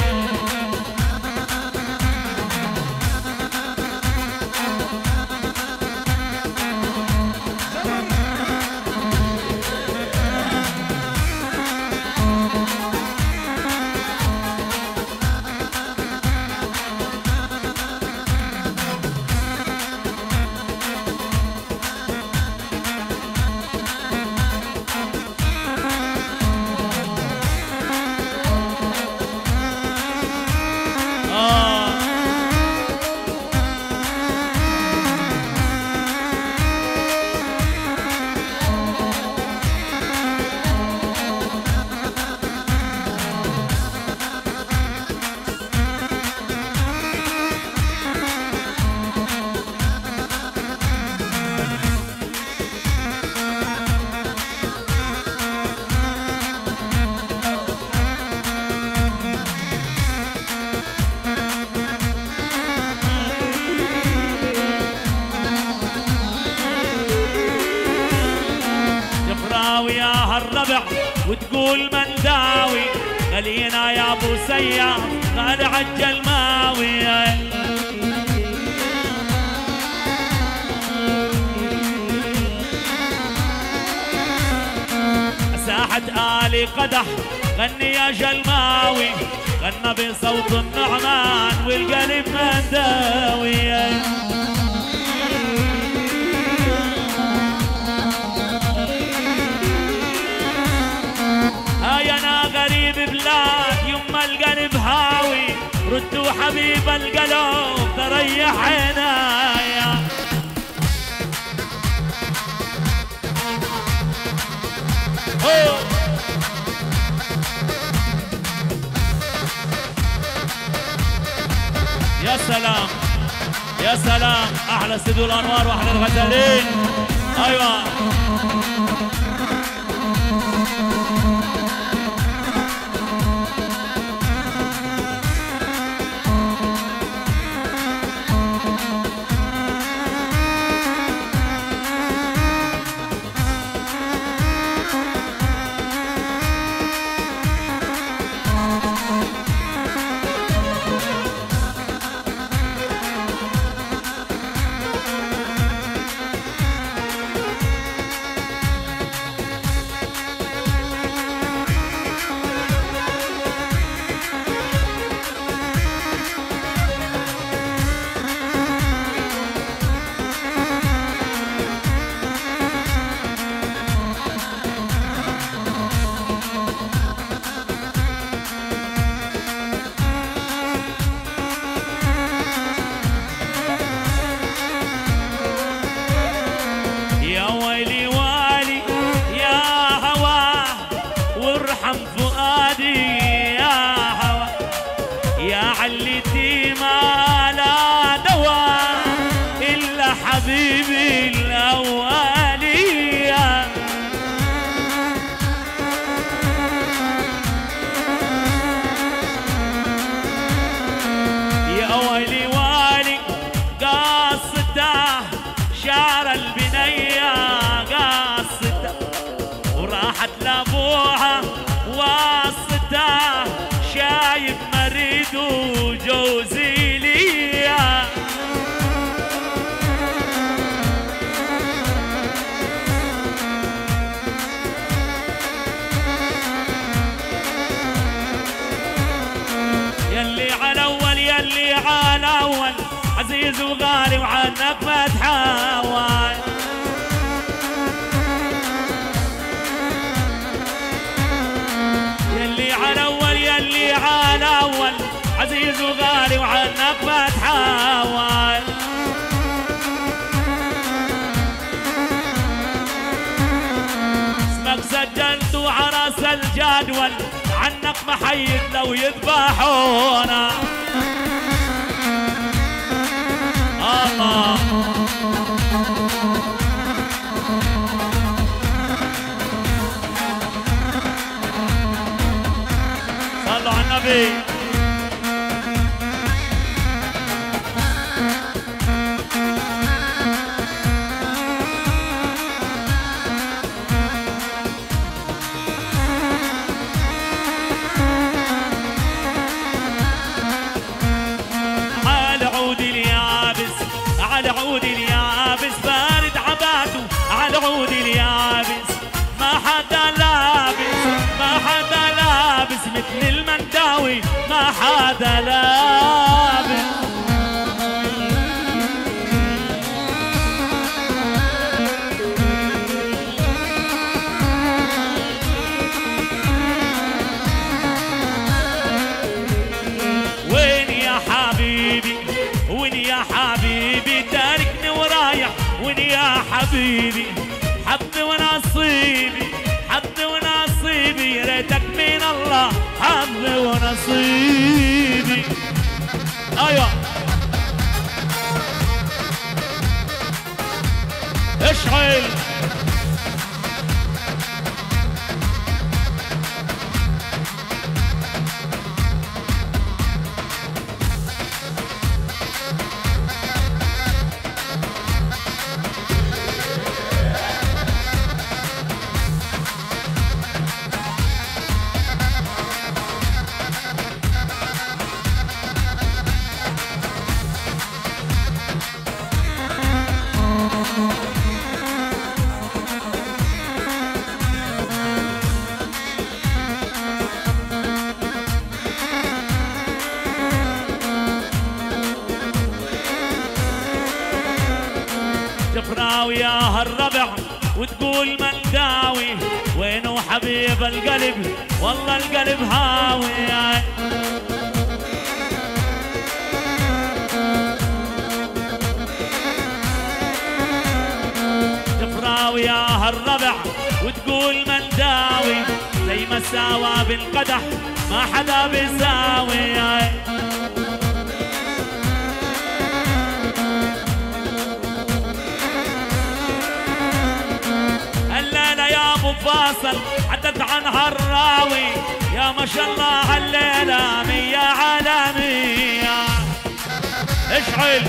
وتقول من داوي خلينا يا ابو سياف غاد عجل ماوي. ساحة آلي قدح غني يا جلماوي غنى بصوت النعمان والقلب من داوي. يما القلب هاوي ردوا حبيب القلب تريح عنايا. يا سلام يا سلام احلى سيدو الانوار واحلى الغزالين. ايوه حبيبي الأولية. يا ويلي والي قصته شعر البنية قصته وراحت لابوها وصته شايف مريد وجوزي ليا. يلي على اول يلي على اول عزيز وغالي وعنك ما تحاول. يلي على اول يلي على اول عزيز وغالي وعنك ما تحاول. اسمك سجلت وعرس الجدول عنك محيد لو يذبحونا. الله صلوا على النبي. على عود اليابس على عود اليابس بارد عباته على عود اليابس ما حدا لابس ما حدا لابس مثل المنداوي ما حدا لابس. وين يا حبيبي وين يا حبيبي تاركني ورايح وين يا حبيبي حظي ونصيبي حظي ونصيبي يا ريتك من الله حظي ونصيبي. ايوه اشعل جفراوي يا هالربع وتقول من داوي وينو حبيب القلب والله القلب هاوي. جفراوي يا هالربع وتقول من داوي زي ما ساوى بالقدح ما حدا بيساوي. فاصل عدت عن هالراوي يا ما شاء الله هالليلة مية عالمية. اشعل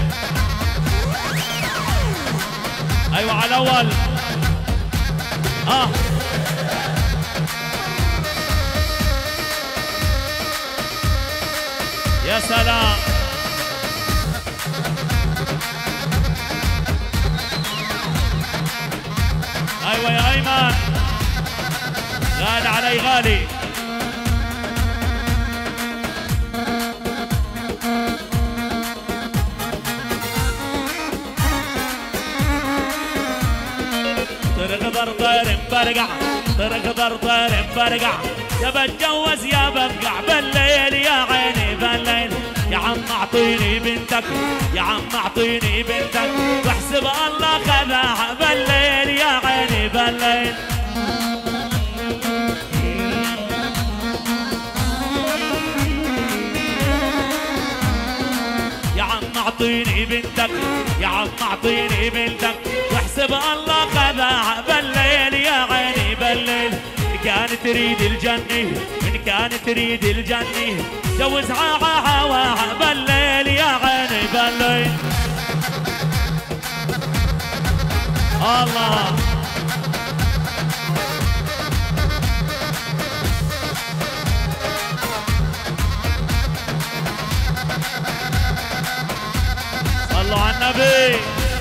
ايوه على الاول. اه يا سلام ايوه يا ايمن غالي علي غالي. ترغدر طير مبرقع ترغدر طير مبرقع يا بتجوز يا بفقع بالليل يا عيني بالليل يا عم اعطيني بنتك يا عم اعطيني بنتك واحسب الله خذاها بالليل يا عيني بالليل. يا عم اعطيني بنتك يا عم اعطيني بنتك واحسب الله خذاها بالليل يا عيني بالليل. كانت تريد الجنة من كانت تريد الجنة جوزها هواها بالليل يا عيني بالليل. الله صلوا على النبي.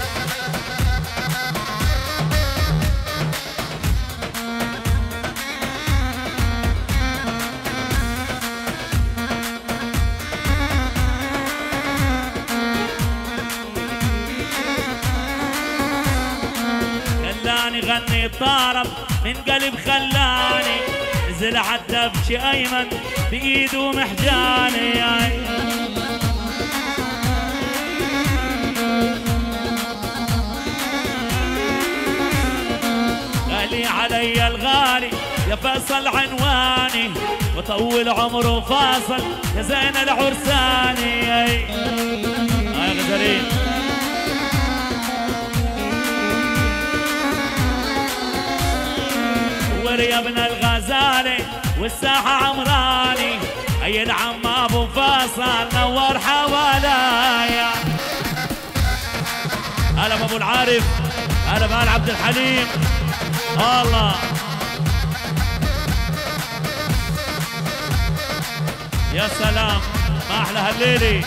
خلاني غني الطرب من قلب خلاني نزل عالدبش ايمن بايده محجاني. غالي علي الغالي يا فيصل عنواني وطول عمره فاصل يا زين العرساني. هاي غزالين وريا ابن الغزالي والساحة عمراني. اي نعم ابو فاصل نور حوالايا. هلا بابو العارف، هلا بآل عبد الحليم. الله يا سلام ما احلى هالليلي.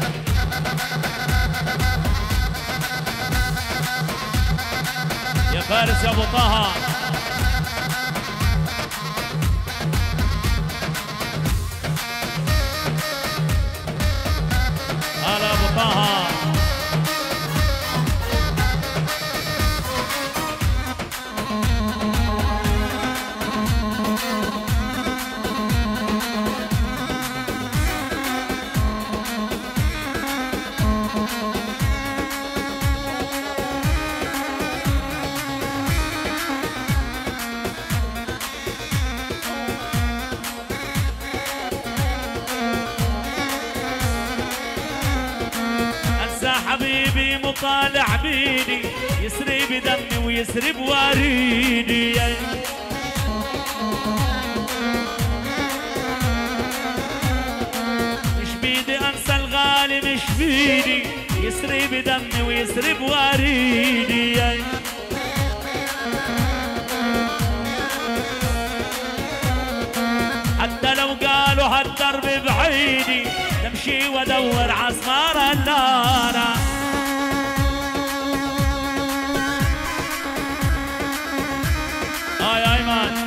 يا فارس يا ابو طه. هلا ابو طه. حبيبي مطالع بيدي يسري بدمي ويسري بوريدي. مش بيدي انسى الغالي مش بيدي يسري بدمي ويسري بوريدي. حتى لو قالوا هالدرب بعيدي تمشي وادور عسمار النار. هاي ايمن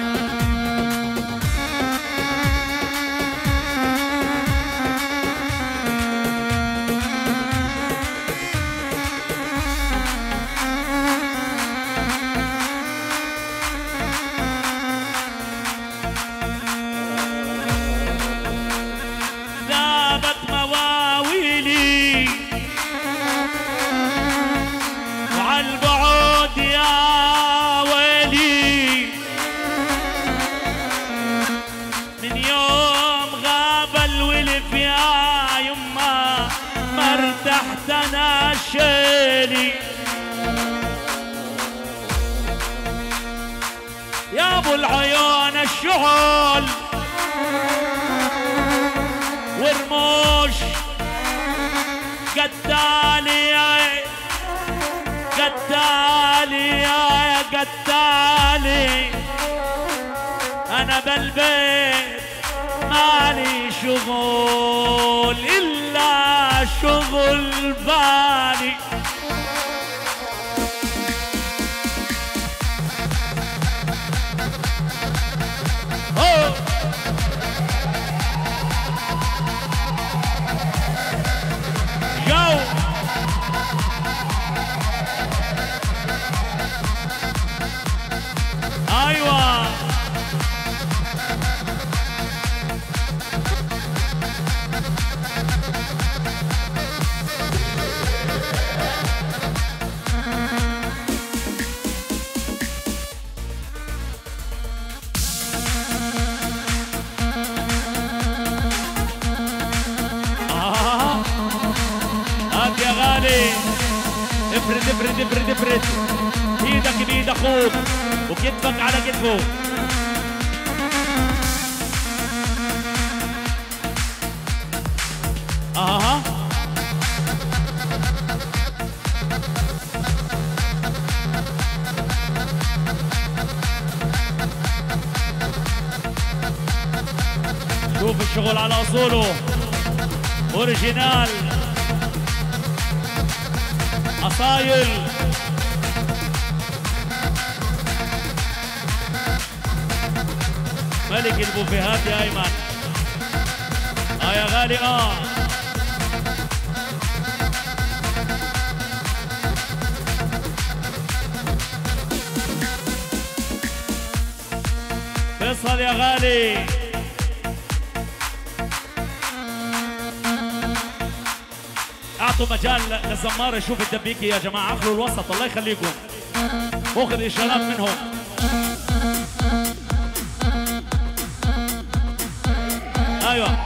يا ابو العيون الشغل ورموش قتالي قتالي قتالي. انا بالبيت مالي شغل الا شغل بالي. ايوه اه هات يا غالي افرد افرد افرد افرد ايدك بايد اخوك وكتفك على كتفه. اها شوف الشغل على اصوله اوريجينال اصايل. ملك البوفيهات يا ايمن. اه يا غالي اه فيصل يا غالي. اعطوا مجال للزمار يشوف الدبيكي يا جماعه. اخلوا الوسط الله يخليكم. اخذ اشارات منهم. ايوه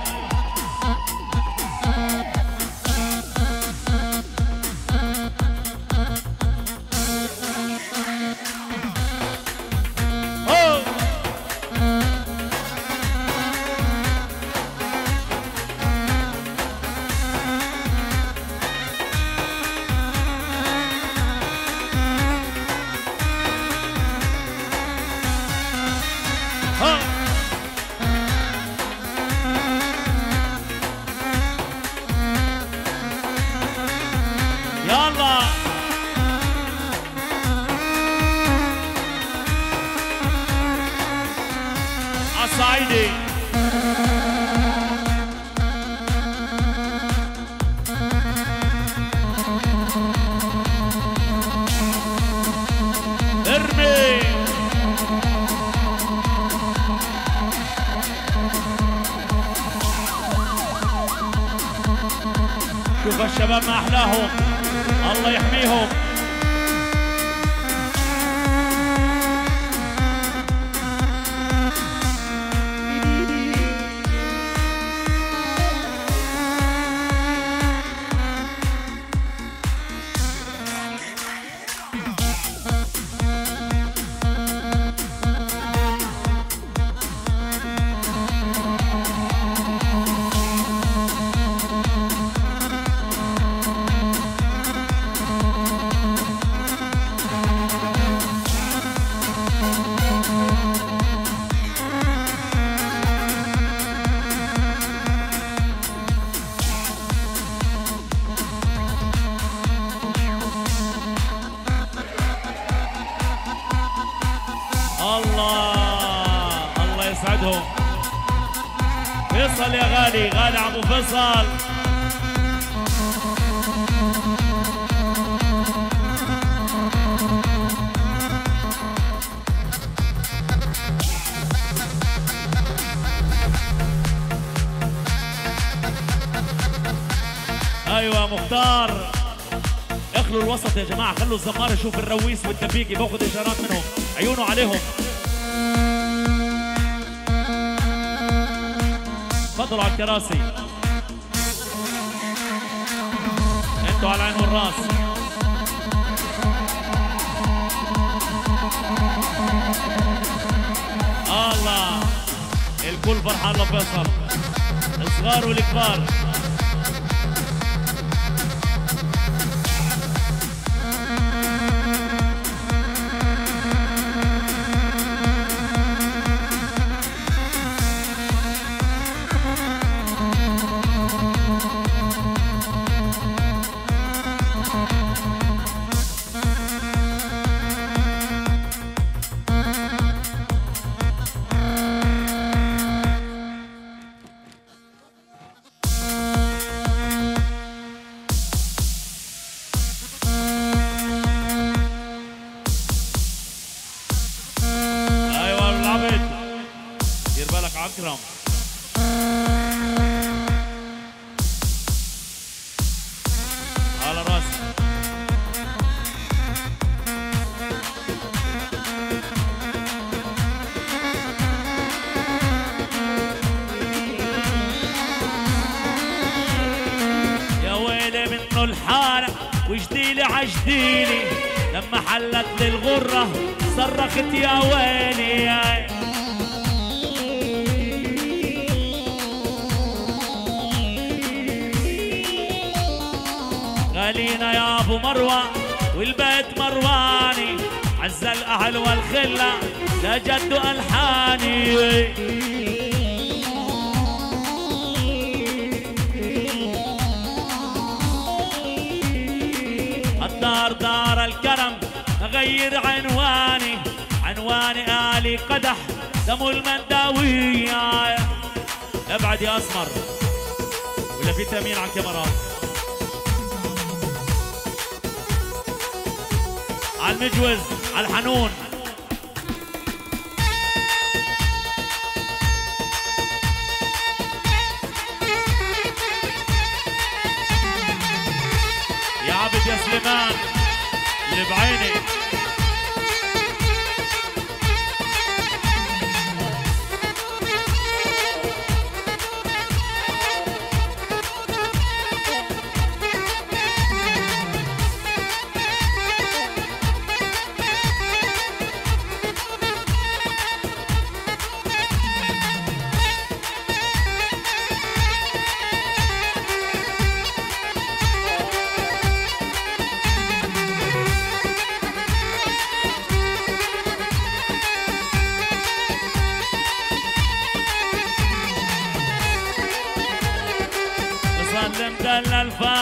صعيدي ارمي شوف الشباب ما احلاهم الله يحميهم الله الله يسعدهم. فيصل يا غالي، غالي عمو فيصل. ايوه مختار، اخلوا الوسط يا جماعه، خلوا الزمار يشوف الرويس والدبيكي، باخذ اشارات منهم، عيونه عليهم. تفضلوا على الكراسي، انتوا على العين والراس. الله الكل فرحان لفيصل، الصغار والكبار. أكرم على راسي. يا ويلي منه الحارة وجديلي عجديلي، لما حلت للغرة صرخت يا ويلي يا غالينا يا ابو مروه والبيت مرواني، عز الاهل والخله لجد الحاني. الدار دار الكرم اغير عنواني، عنواني الي قدح دم المنداويه. ابعد يا اسمر ولا في تامين على الكاميرات. على المجوز على الحنون. يا عبد يا سليمان اللي بعيني.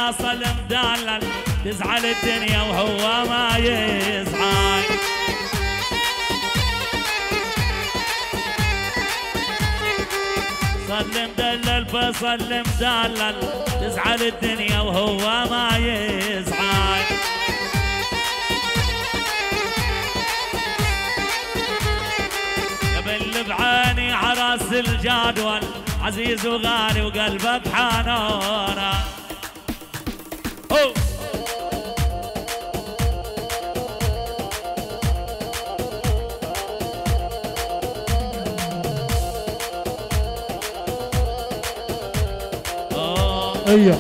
فاصل مدلل تزعل الدنيا وهو ما يزعل. صل مدلل فصل مدلل تزعل الدنيا وهو ما يزعل. قبل بعيني عراس الجدول عزيز وغالي وقلبك حنونه. ايوه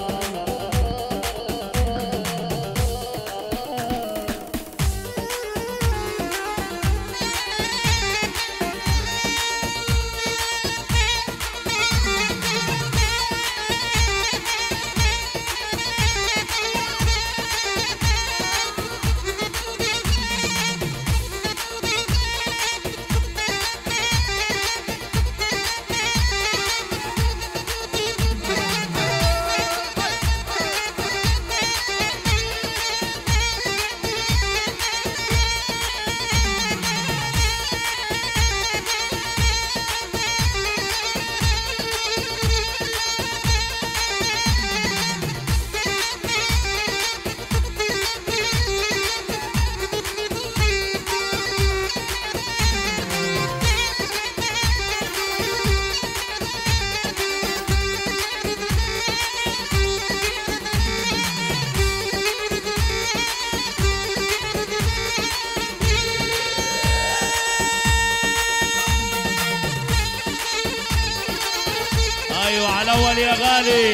ايوه على اول يا غالي.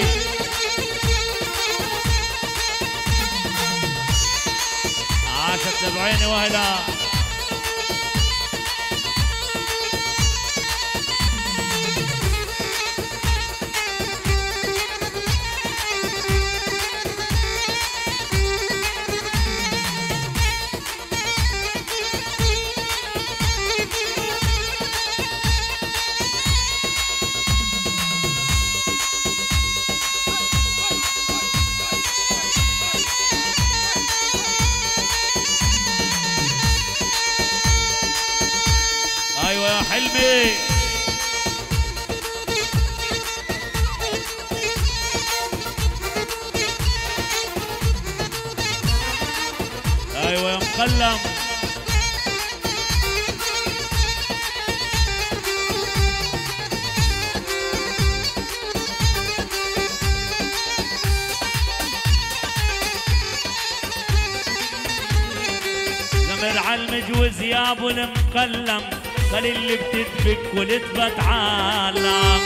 عاشت بعيني وهلا ايوه يا حلمي. ايوه يا مقلم. زمر عالمجوز يا ابو المقلم خلي اللي بتدبك ولتبى تعلم.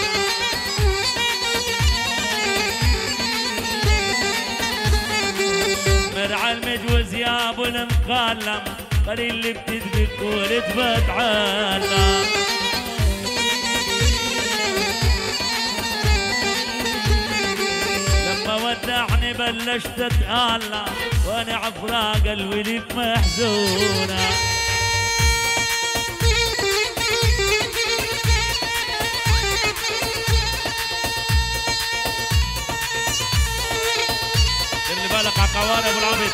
مرعى المجوز يا ابو المقلم خلي اللي بتدبك ولتبى تعلم. لما ودعني بلشت اتألم وانا عفراق الوليد محزونه. بالك عقوان ابو العبيد.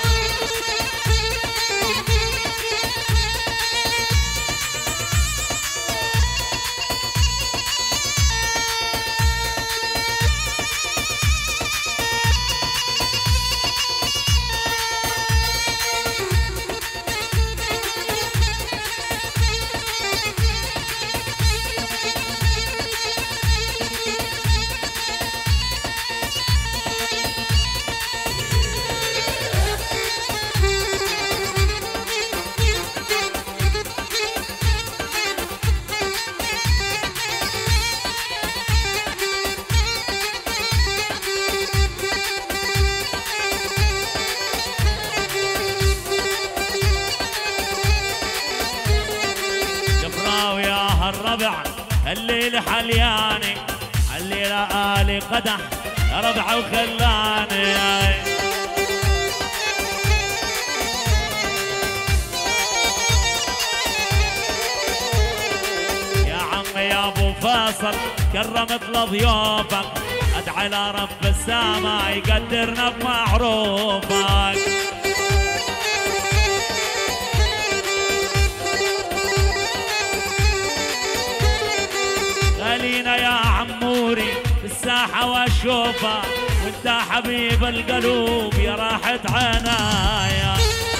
الربع الليل حلياني الليل آلي قدح يا ربع وخلاني. يا عمي يا ابو فاصل كرمت لضيوفك وعد على رب السما يقدرنا بمعروفك. خلينا يا عموري بالساحة واشوفك، وانت حبيب القلوب يا راحة عنايا.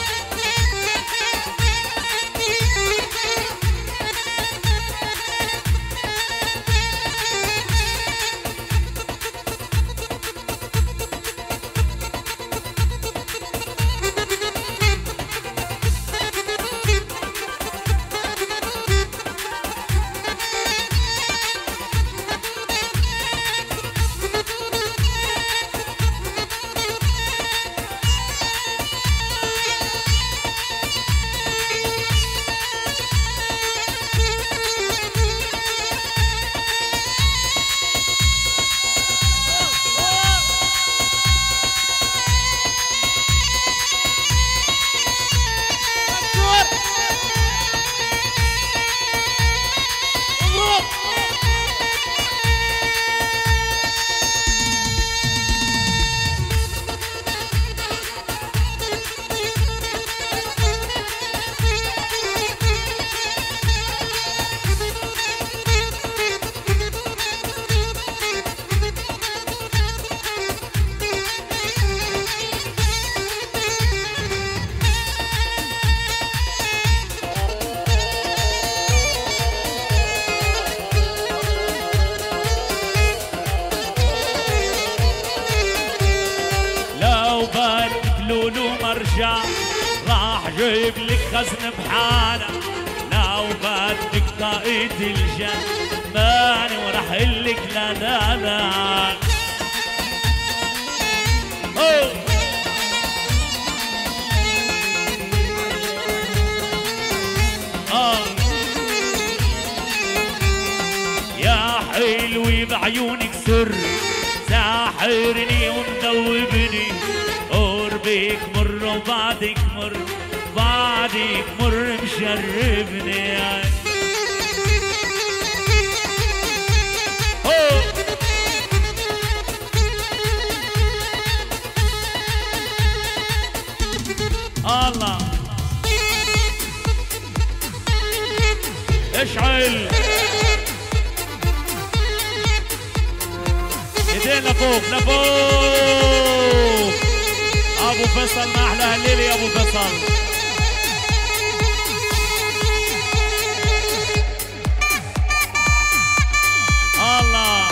راح جيب لك خزن بحالة، لو بدك طاقة الجمال وراح لك لا لا لا. أوه. آه. يا حلوي بعيونك سر ساحرني ومذوبني، قربك مر وبعدك مر بعدك مر مشربني. الله اشعل ايدينا فوق لفوق. ابو فيصل ما احلى هالليله يا ابو فيصل. الله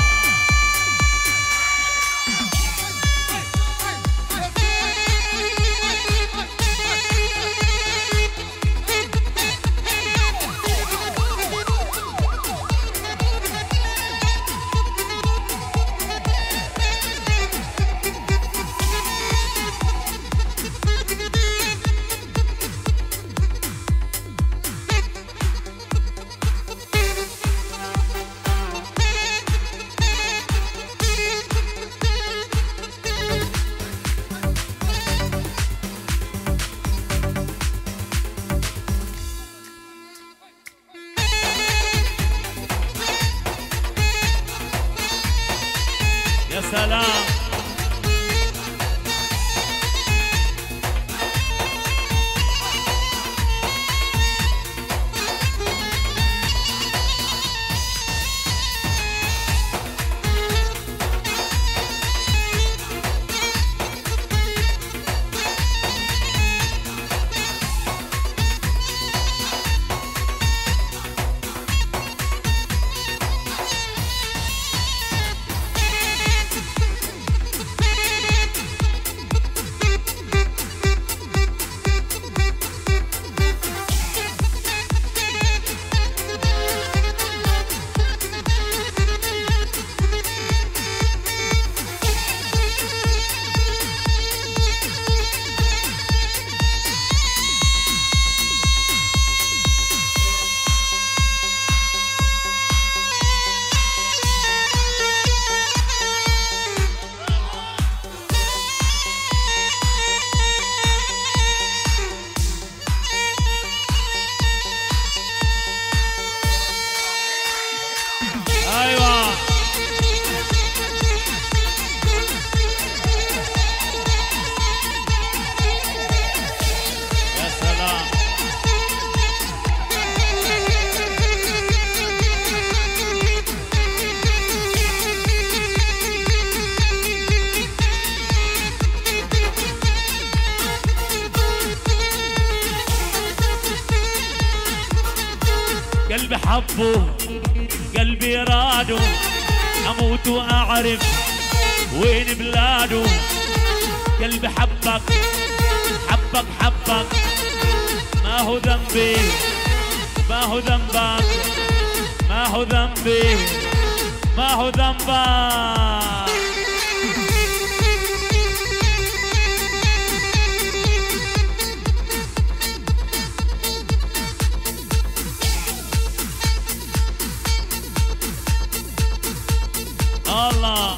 يا سلام. قلبي حبه قلبي راده اموت واعرف وين بلاده. قلبي حبك حبك حبك ما هو ذنبي ما هو ذنبك ما هو ذنبي ما هو ذنبك. الله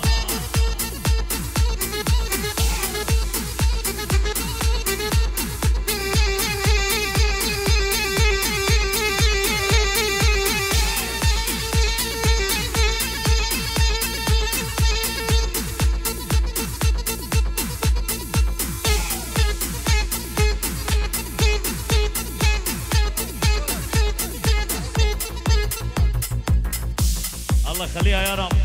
الله يخليها يا رب.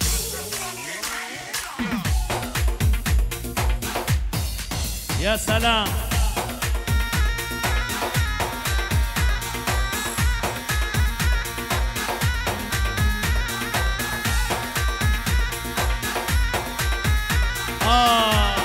يا سلام آه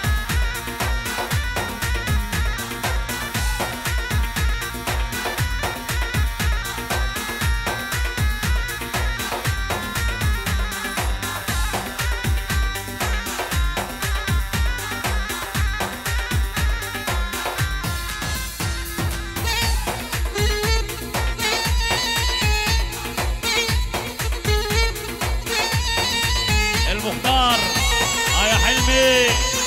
المختار اه يا حلمي.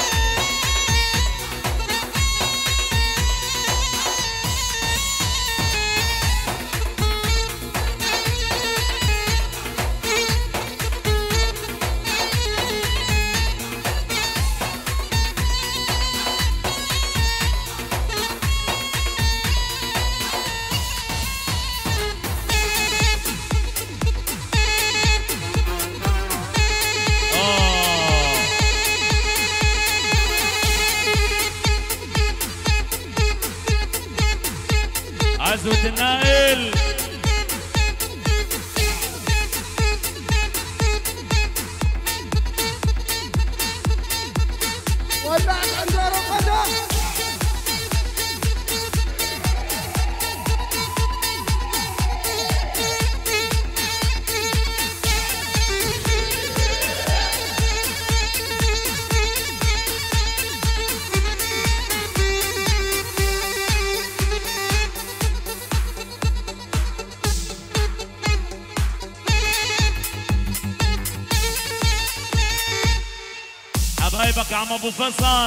عزوة النائل ولعت عند رقدة. حبايبك يا عم ابو فيصل.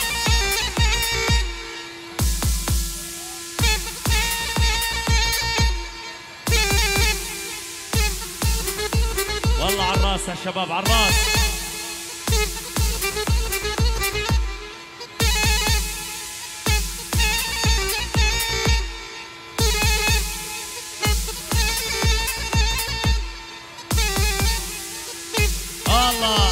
والله على الراس يا شباب على الراس. الله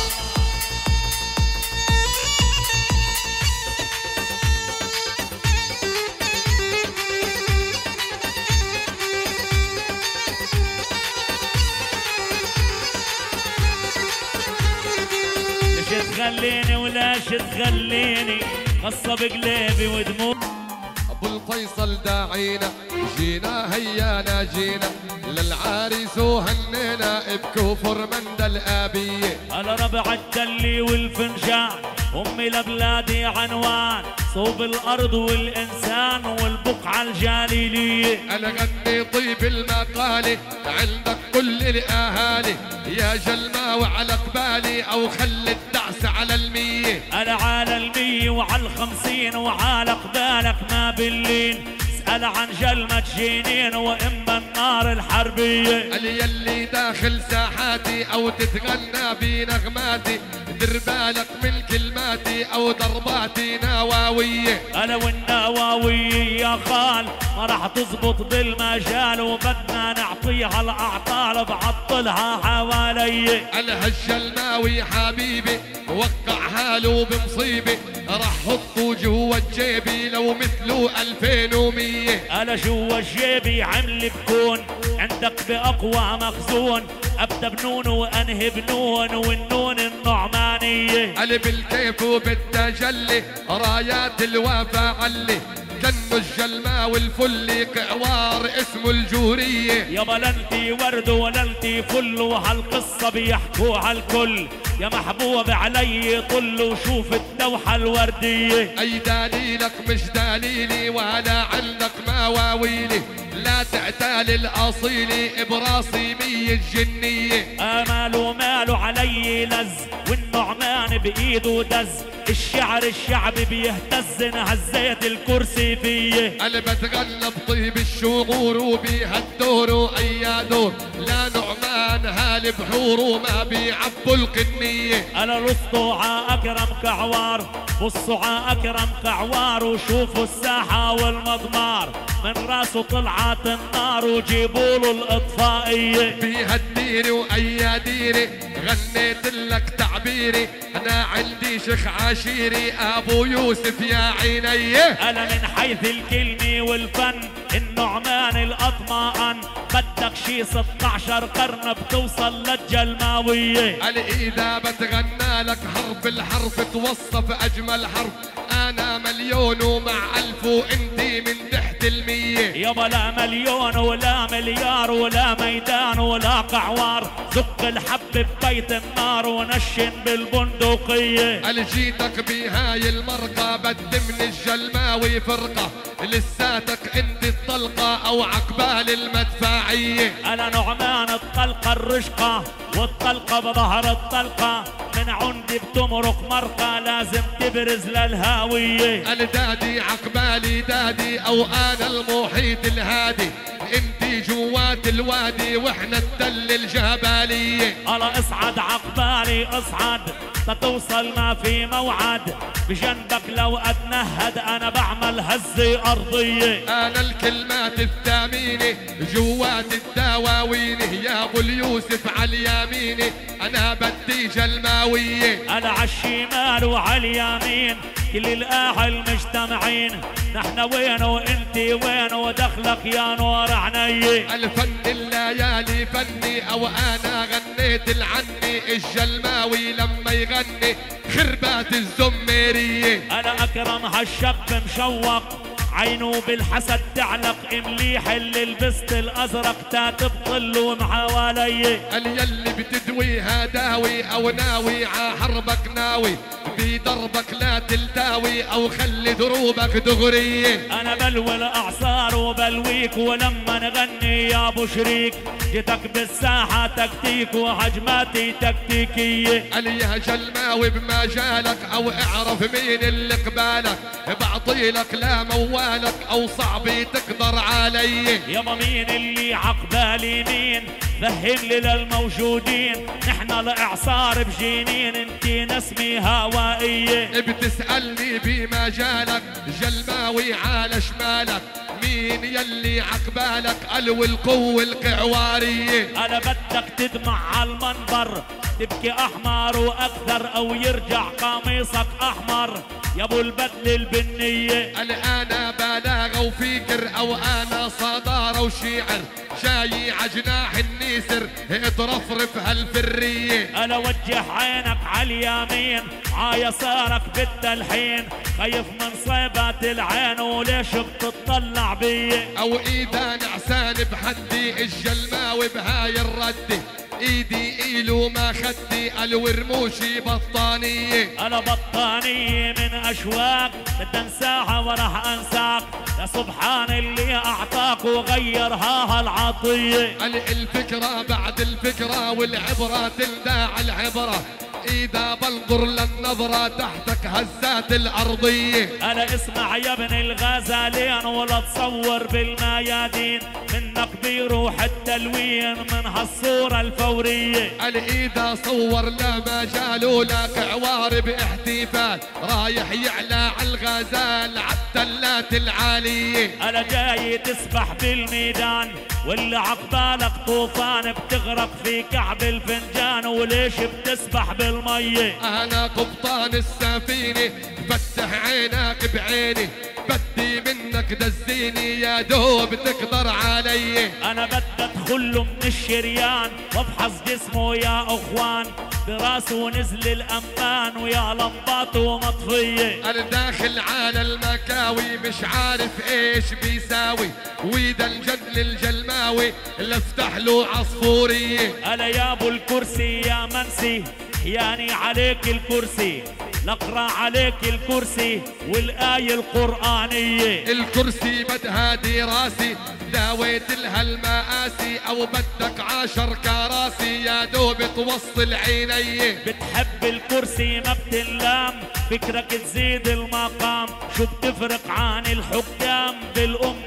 تخليني ولاش تخليني قصة بقلبي ودموع. ابو الفيصل داعينا جينا هيانا جينا للعريس وهنينا بكفر مندى الابيه. على ربع الدلي والفنجان امي لبلادي عنوان صوب الارض والانسان والبقعه الجليليه. انا غني طيب المقالي عندك كل الاهالي يا جلمة وعلى قبالي او خلي الدعس على المية. انا على المية وعلى الخمسين وعلى قبالك ما باللين. اسأل عن جلمة جنين واما النار الحربية. قال يلي داخل ساحاتي او تتغنى بنغماتي دير بالك من كلماتي او ضرباتي نواوية. انا والنواوية يا خال ما راح تزبط بالمجال وبدنا نعطيها الاعطال بعطلها حوالي. انا هالجلماوي حبيبي وقع حاله بمصيبة راح حطه جوا جيبي لو مثله ألفين ومية. انا جوا جيبي عمل بكون عندك بأقوى مخزون، أبدأ بنون وأنهي بنون، والنون النعمانية. قلب الكيف وبالتجلي رايات الوفا علي، كنو الجلمة والفل قعوار اسمه الجورية. يابا لا انتي ورد ولا انتي فل، وهالقصة بيحكوها الكل، يا محبوب علي طل وشوف الدوحة الوردية. أي دليلك مش دليلي ولا عندك مواويلي، لا تعتال الأصيلي براسي مية جنية. آماله ماله علي لز، والنعمان بإيده دز، الشعر الشعبي بيهتز، هزيت الكرسي فيه. أنا بتغلب طيب الشعور وبيها الدور أي دور، لا نعمان هالبحور وما بيعبوا القنية. أنا لصوا ع أكرم كعوار، بصوا ع أكرم كعوار، وشوفوا الساحة والمضمار، من راسه طلعت النار وجيبوا له الإطفائية. بيها الديري وأي ديري غنيت لك تعبيري، أنا عندي شيخ عشيري أبو يوسف يا عيني. أنا من حيث الكلمة والفن النعمان الأطمئن، بدك شي ستة عشر قرن بتوصل للجلماوية. قال إذا بتغنى لك حرف الحرف توصف أجمل حرف، أنا مليون ومع ألف وإنتي من تحت المية. يابا لا مليون ولا مليار ولا ميدان ولا قعوار، زق الحب ببيت النار ونشن بالبندقية. قال جيتك بهاي المرقة بدي من الجلماوي فرقة، لساتك انت الطلقة أو عقبال المدفعية. أنا نعمان الطلقة الرشقة، والطلقة بظهر الطلقة، من عندي بتمرق مرقة لازم تبرز للهاوية. قال دادي عقبالي دادي أو أنا المحيط الهادي، انتي جوات الوادي واحنا التل الجبالية. الله اصعد عقبالي اصعد، تتوصل ما في موعد، بجنبك لو اتنهد انا بعمل هزة ارضية. انا الكلمات الثامينة جوات الدواوين، يا ابو اليوسف عاليميني انا بدي جلماوية. انا عالشمال وعاليمين كل الاهل مجتمعين، نحن وين وانت وين ودخلك يا نور عيني. الفن الليالي فني او انا غنيت العني، الجلماوي لما يغني خربات الزميرية. انا اكرم هالشاب مشوق، عينه بالحسد تعلق، مليح اللي لبست الازرق تاتب طل ومحاولي. قال يلي بتدويها داوي او ناوي ع حربك ناوي، في دربك لا تلتاوي او خلي دروبك دغرية. انا بلوي الاعصار وبلويك ولما نغني يا ابو شريك، جيتك بالساحة تكتيك وهجماتي تكتيكية. قال يا جلماوي بمجالك او اعرف مين اللي قبالك، بعطيلك لا موالك او صعبي تقدر علي. يابا مين اللي عقبالي مين، فهم لي للموجودين، نحن الاعصار بجنين انتي نسمي هوائية. بتسألني بمجالك جلماوي على شمالك، مين يلي عقبالك قلو القوة القعوارية. انا بدك تدمع على المنبر، تبكي احمر واكثر او يرجع قميصك احمر يا ابو البدل البنية. قال انا بلاغة وفكر او انا صدارة وشعر، جاي عجناح النسر اترفرف هالفرية. انا وجه عينك عاليمين عيسارك بالتلحين، خايف من صيبات العين وليش بتطلع بي. او اذا نعسان بحدي الجلماوي بهاي الردة، ايدي ايلو ما خدي الورموشي بطانية. انا بطانية من اشواق بدي انساها وراح انساك، يا سبحان اللي اعطاك وغيرها هالعطية. قال الفكرة بعد الفكرة والعبرة تنداع العبرة، إذا بنظر للنظرة تحتك هزات الأرضية. أنا اسمع يا ابن الغزالين ولا تصور بالميادين، منك بيروح التلوين من هالصورة الفورية. قال إذا صور لا مجال لك عوار باحتفال، رايح يعلى عالغزال عالتلات العالية. أنا جاي تسبح بالميدان واللي عقبالك طوفان، بتغرق في كعب الفنجان وليش بتسبح بالمية. أنا قبطان السفينة فتح عينك بعيني، بدي منك دزيني يا دوب تقدر علي. انا بدي ادخل له من الشريان وافحص جسمه يا اخوان، براسه نزل الامان ويا لمباته مطفيه. انا داخل على المكاوي مش عارف ايش بيساوي، ويدا الجد الجلماوي لفتح له عصفوريه. انا يا ابو الكرسي يا منسي يعني عليك الكرسي، نقرا عليك الكرسي والآية القرآنية. الكرسي بدها دراسي داويت لها المآسي، او بدك عشر كراسي يا دوب توصل عيني. بتحب الكرسي ما بتنلام، فكرك تزيد المقام، شو بتفرق عن الحكام بالأم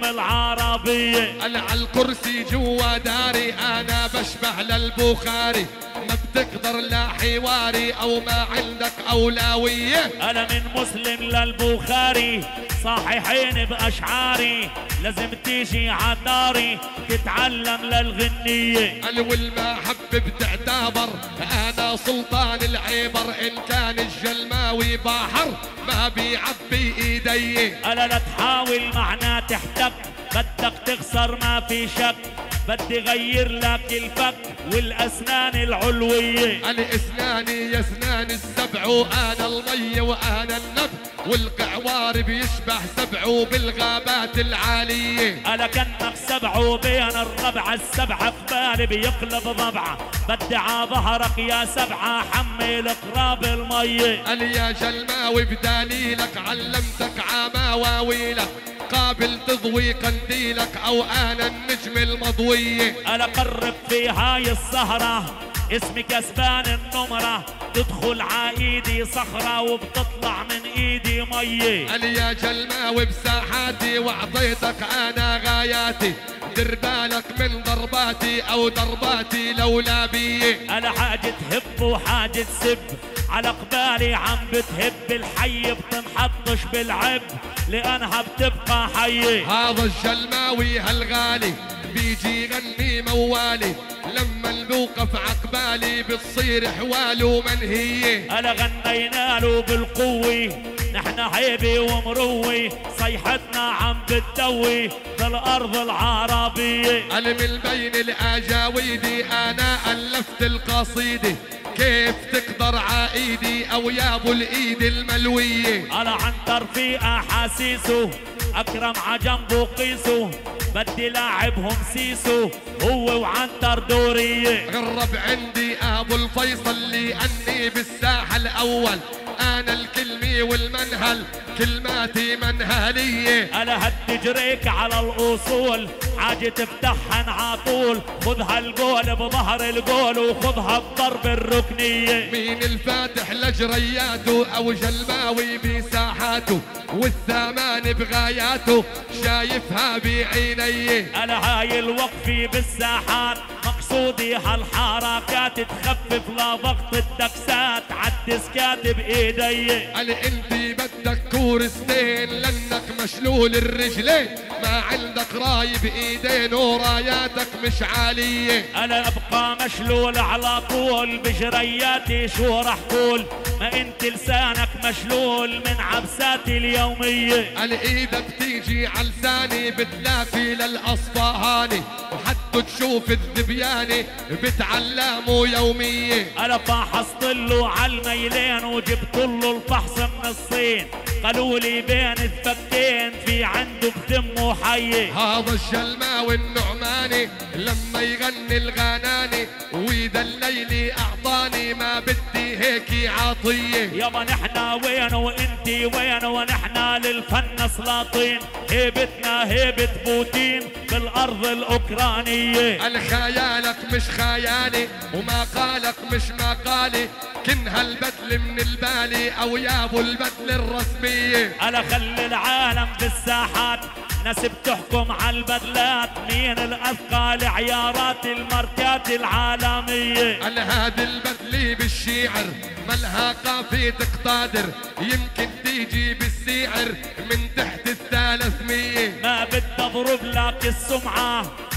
العربية. انا على الكرسي جوا داري انا بشبه للبخاري، ما بتقدر لا حواري او ما عندك اولويه. انا من مسلم للبخاري صحيحين باشعاري، لازم تيجي عداري تتعلم للغنيه. انا والمحبه بتعتبر انا سلطان العبر، ان كان الجلماوي بحر ما بيعبي ايدي. انا لا تحاول معنا تحتك، بدك تخسر ما في شك، بدي غير لك الفك والاسنان العلويه. انا اسناني يا اسنان السبع وانا المي وانا النبع، والقعوار بيشبه سبع بالغابات العاليه. انا كانك سبع وبين الربع، السبع قبالي بيقلب ضبعه، بدي ع ظهرك يا سبعه حمل قراب الميه. انا يا جلماوي بدليلك علمتك عماواويلك، قابل تضوي قنديلك او انا النجم المضويه. انا قرب في هاي السهره اسمي كسبان النمره، تدخل عايدي صخره وبتطلع من ايدي ميه. انا يا جلماوي بساحاتي واعطيتك انا غاياتي، دير بالك من ضرباتي او ضرباتي لولا بيه. انا حاجة تهب وحاجة تسب، على قبالي عم بتهب، الحي بتنحطش بالعب لانها بتبقى حية. هذا الجلماوي هالغالي بيجي يغني موالي، لما البوقف عقبالي بتصير حواله منهية. انا غنينا له بالقوة نحن هيبي ومروي، صيحتنا عم بتدوي في الارض العربية. انا من بين الاجاويدي انا الفت القصيدة، كيف تقدر عايدي او يا ابو الايد الملوية. انا عنتر في احاسيسه اكرم عجنبه قيسه، بدي لاعبهم سيسو هو وعنتر دورية. غرب عندي ابو الفيصل لاني بالساحة الاول، انا الكلمة والمنهل كلماتي منهلية. انا هتجريك على الاصول حاجة تفتحها عطول، خذها الجول بظهر الجول وخذها بضرب الركنية. مين الفاتح لجرياته او جلماوي بساحاته، والثمان بغاياته شايفها بعيني. انا هاي الوقفة بالساحات مقصودي هالحركات، تخفف لضغط الدكسات عالدسكات بايدي. انا انتي بدك كورستين لانك مشلول الرجلين، ما عندك راي بايدين وراياتك مش عالية. انا ابقى مشلول على طول بجرياتي، شو رح قول ما انت لسانك مشلول من عبساتي اليومية. انا ايدها بتيجي عالساني بتلافي للاصفهاني، وحتى تشوف الذبياني بتعلموا يومية. انا فحصت له عالميلين وجبت له الفحص من الصين، قالوا لي بين الفكين في عنده بدمه حيه. هذا الجلماوي النعماني لما يغني الغناني، واذا الليل اعطاني ما بدي هيك عطيه. يابا نحنا وين وانتي وين ونحنا للفن سلاطين، هيبتنا هيبة بوتين بالارض الاوكرانيه. الخيالك مش خيالي وما قالك مش مقالي، كن هالبدل من البالي او يا ابو البدل الرسميه. انا خلي العالم بالساحات ناس بتحكم على البدلات، مين الاثقل عيارات الماركات العالميه. انا هذه البدلي بالشعر ملها قافية قادر، يمكن تيجي بالسعر من تحت الثلاثمية. ما بدي اضرب لك السمعه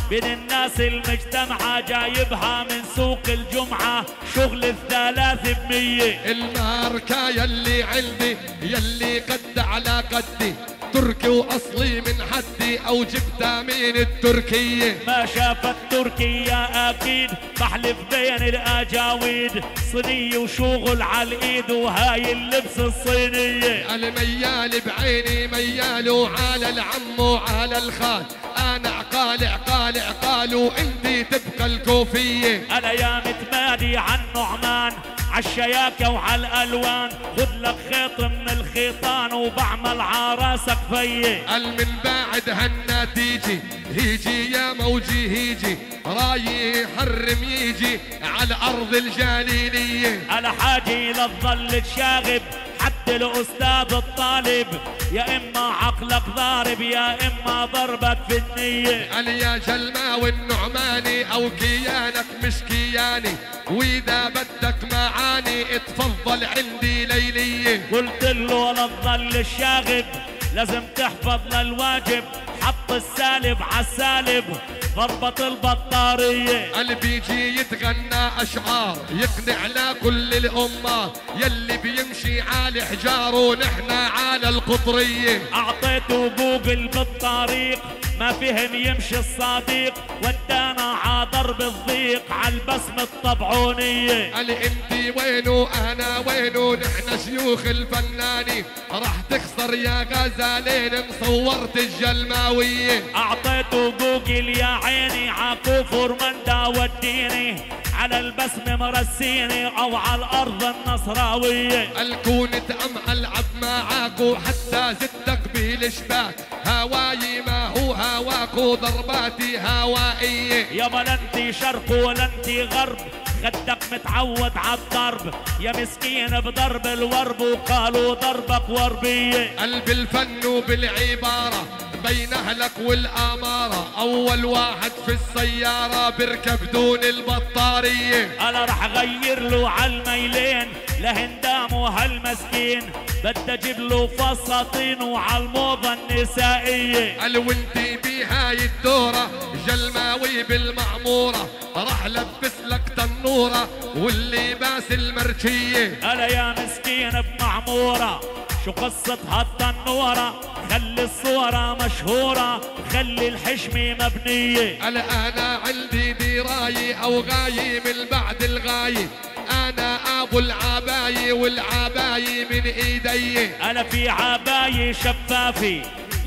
بين الناس المجتمعة جايبها من سوق الجمعة شغل الثلاث بمية. الماركة يلي عندي يلي قد على قدي تركي واصلي من حدي او جبتها من التركية. ما شافت تركيا اكيد بحلف بين الاجاويد صينية وشغل على الايد وهاي اللبس الصينية. الميال بعيني ميال وعلى العم وعلى الخال انا عقال عقال عقال وانتي تبقى الكوفية. انا يا متمادي عن نعمان عالشياكة وعالالوان خذ لك خيط من الخيطان وبعمل عراسك فيه. المن بعد هالنتيجي هيجي يا موجي هيجي راي يحرم يجي على ارض الجليلية. على حاجي للظل تشاغب حتى الاستاذ الطالب يا اما عقلك ضارب يا اما ضربك في النية. قال يا جلماوي النعماني او كيانك مش كياني واذا بدك معاني اتفضل عندي ليلية. قلت له للظل الشاغب لازم تحفظ للواجب حط السالب عالسالب ضربة البطارية. قلبي يجي يتغنى اشعار يقنع لكل الامة يلي بيمشي على حجار ونحن على القطرية. اعطيته جوجل بالطريق ما فهم يمشي الصديق ودانا عضرب الضيق عالبسمة الطبعونية. قال انتي وينو انا وينو نحن شيوخ الفناني راح تخسر يا غزالين مصورت الجلماوية. اعطيته جوجل يا عيني عكوفر من دا وديني على البسمة مرسيني او على الارض النصراوية. الكونت ام العب معاكو حتى زدك بالشباك هواي ما هو هواكو ضرباتي هوائية. يابا لا انتي شرق ولا انتي غرب خدك متعود عالضرب يا مسكين بضرب الورب وقالوا ضربك وربية. قلب الفن وبالعبارة بين اهلك والامارة اول واحد في السيارة بركب دون البطارية. انا رح غير له عالميلين لهندام وهالمسكين بدي اجيب له فساتين وعالموضة النسائية. قال وانتي بهاي الدورة جلماوي بالمعمورة راح لبس لك تنورة واللباس المرشية. انا يا مسكين بمعمورة شو قصة هالتنورة خلي الصورة مشهورة خلي الحشمة مبنية. قال انا عندي دراية او غاية من بعد الغاية انا ابو العباية والعباية من ايدي. انا في عباية شفافي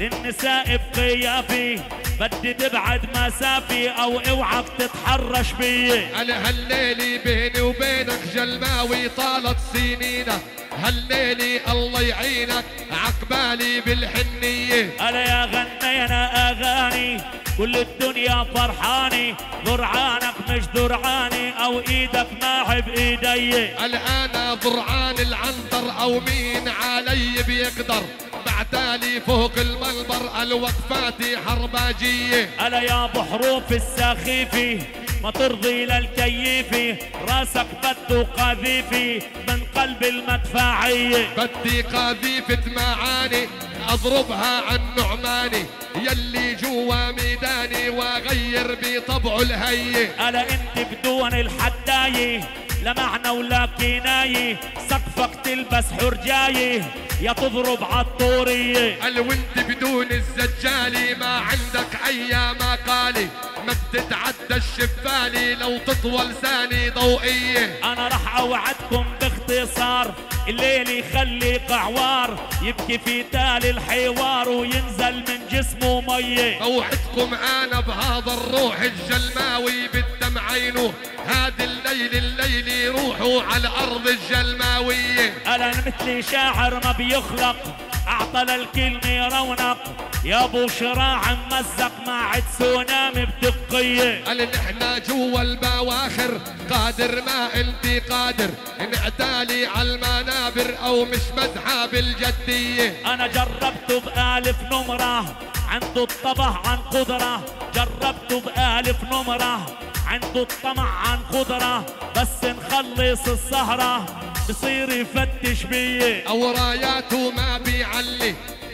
للنساء بقيافي بدي تبعد مسافي او اوعك تتحرش بي. انا هالليلي بيني وبينك جلماوي طالت سنينك هالليلي الله يعينك عقبالي بالحنية. انا يا غنينا اغاني كل الدنيا فرحاني ذرعانك مش ذرعاني او ايدك معي بايدي. انا ذرعان العنتر او مين علي بيقدر بعتالي فوق المنبر الوقفاتي حرباجية. انا يا بحروف السخيفي ما ترضي للكيفي راسك بده قذيفي من قلب المدفعية. بدي قذيفة معاني اضربها عن نعماني يلي جوا ميداني واغير بطبعه الهي. انا انت بدون الحداية لا معنى ولا كناية سقفك تلبس حرجاية يا تضرب عالطورية. قال وانت بدون الزجالي ما عندك اي مقالي ما بتتعدى الشفالي لو تطول ثاني ضوئية. انا رح اوعدكم باختصار الليل يخلي قعوار يبكي في تالي الحوار وينزل من جسمه مية. اوعدكم انا بهذا الروح الجلماوي بالدم عينه هذا الليل الليل يروحوا على ارض الجلماوية. انا مثلي شاعر ما بيخلق اعطى للكلمة رونق يا ابو شراع ممزق مع تسونامي بدقية. قال نحنا جوا البواخر قادر ما انت قادر نعتالي على المنابر او مش مزحة بالجدية. انا جربته بألف نمرة عنده الطبع عن قدرة جربته بألف نمرة عنده الطمع عن قدرة بس نخلص السهرة بصير يفتش بيه. او راياته ما بيعلي بس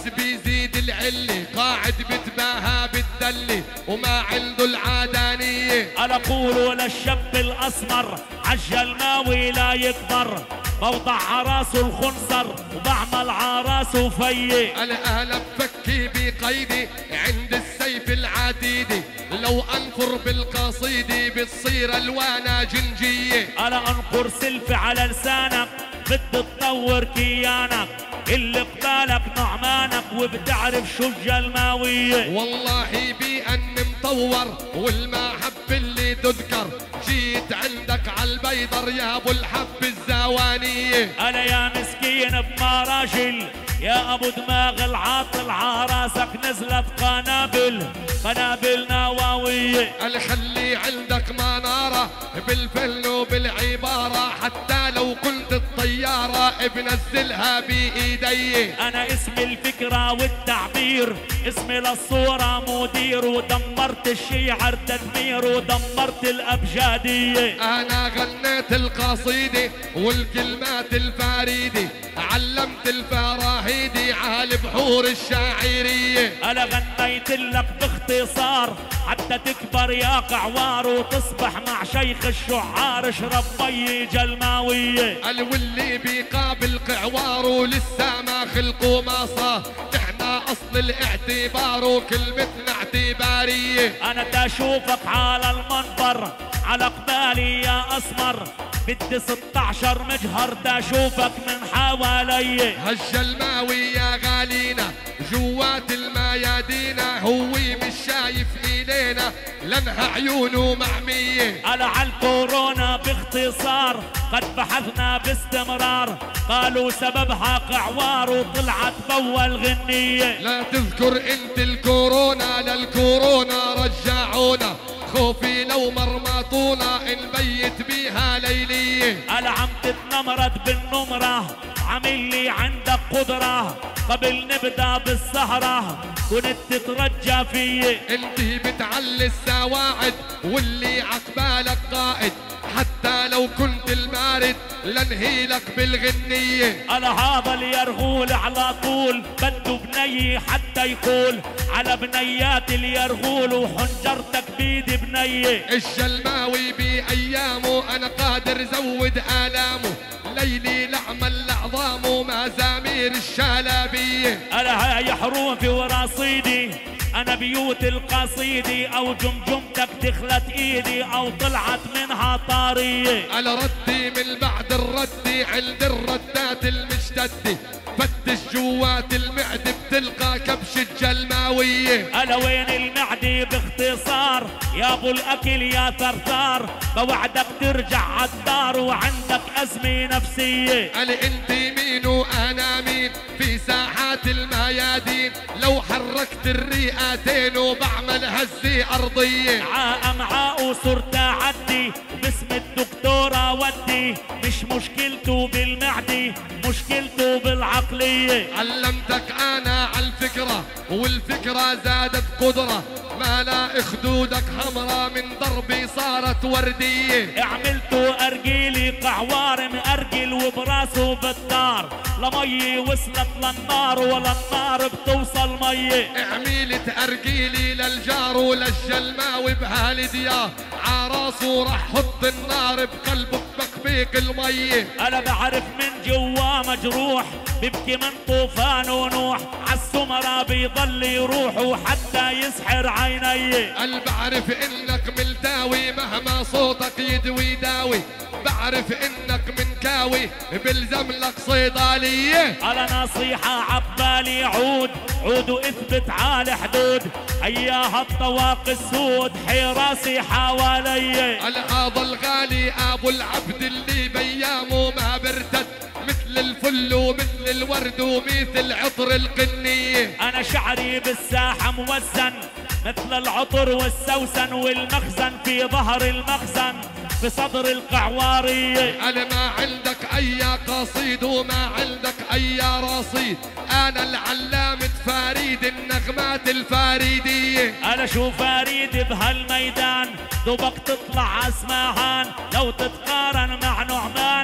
بيزيد العلي قاعد بتباهى بالدلي وما عنده العادانية. أنا أقول للشاب الأسمر عجل ماوي لا يكبر، بوضع عراسه الخنصر وبعمل عراسه فيي. أنا أهلا بفكي بقيدي عند السيف العديدي، لو أنفر بالقصيدة بتصير ألوانا جنجية. أنا أنقر سلفي على لسانك بدي تطور كيانك، اللي قبالك نعمانك وبتعرف شو الجلماوية. والله بأن مطور والمحب اللي تذكر، جيت عندك عالبيضر يا ابو الحب الزوانية. أنا يا مسكين بمراجل يا ابو دماغ العاطل عراسك نزلت قنابل قنابل نواوية. قال خلي عندك منارة بالفن وبالعبارة، حتى لو كنت الطيارة بنزلها بإيدي. أنا اسمي الفكرة والتعبير، اسمي للصورة مدير، ودمرت الشيعر تدمير ودمرت الأبجدية. أنا غنيت القصيدة والكلمات الفريدة، علمت الفراهيدي عالبحور الشاعرية. أنا غنيت لك باختصار حتى تكبر يا قعوار وتصبح مع شيخ الشعار اشرب مي جلماوية. قال واللي بيقابل قعوار ولسه ما خلقوا ما صار، احنا اصل الاعتبار وكلمتنا اعتبارية. أنا تشوفك على المنبر على قبالي يا أسمر، بدي ستة عشر مجهر تشوفك من حوالي. هالجلماوي يا غالينا جوات الميادينا، هو مش شايف إلينا لانها عيونه معمية. على عالكورونا باختصار قد بحثنا باستمرار، قالوا سببها قعوار وطلعت بول غنية. لا تذكر انت الكورونا، للكورونا رجعونا، خوفي لو مرمطونا نبيت بيها ليلية. أنا عم تتنمرد بالنمرة عامل لي عندك قدرة، قبل نبدا بالسهرة كنت تترجى فيي. انتي بتعلي السواعد واللي عقبالك قائد، حتى لو كنت المارد لنهيلك بالغنية. أنا هذا اليرغول على طول بده بني حتى يقول على بنيات اليرغول وحنجرتك بيدي بنية. الجلماوي بأيامه أنا قادر زود آلامه، ليلي لعمل لعظامه مزامير الشلابية. أنا هاي حروفي ورصيدي، أنا بيوت القصيدي أو جمجمتك دخلت إيدي أو طلعت منها طارية. على ردي من بعد الردي عند الردات المشتدة، فتش جوات المعدة بتلقى كبش الجلماوية. أنا وين المعدة باختصار يا أبو الأكل يا ثرثار، بوعدك ترجع عالدار وعندك أزمة نفسية. قال انت مين وانا مين في ساحات الميادين، لو حركت الرئتين وبعمل هزة أرضية. عاء معاء وصرت أعدي وباسم الدكتورة ودي، مش مشكلته بالمعدة مشكلته بالعقلية. علمتك أنا عالفكرة والفكرة زادت قدرة، ما لا خدودك حمرا من ضربي صارت وردية. عملته أرجيلي قعوار مأرجل وبراسه بالدار، لمي وصلت للنار ولا النار بتوصل مية. عميلة أرجيلي للجار وللجلماوي بهالديار، عراسه راح حط النار بقلبه ببقبيق المية. أنا بعرف من جوا مجروح ببكي من طوفان ونوح، عالسمرة بيضل يروح وحتى يسحر عيني. قال بعرف انك ملتاوي مهما صوتك يدوي داوي، بعرف انك منكاوي بلزم لك صيدلية. على نصيحة عبالي عود عود واثبت على حدود، اياها الطواق السود حراسي حوالي. قال هذا الغالي ابو العبد اللي بيامه ما برتد، مثل الفل ومثل الورد ومثل عطر القنية. انا شعري بالساحة موزن مثل العطر والسوسن، والمخزن في ظهر المخزن في صدر القعوارية. أنا ما عندك أي قصيد وما عندك أي رصيد، أنا العلامة فريد النغمات الفريدية. أنا شو فريد بهالميدان دوبك تطلع اسمهان، لو تتقارن مع نعمان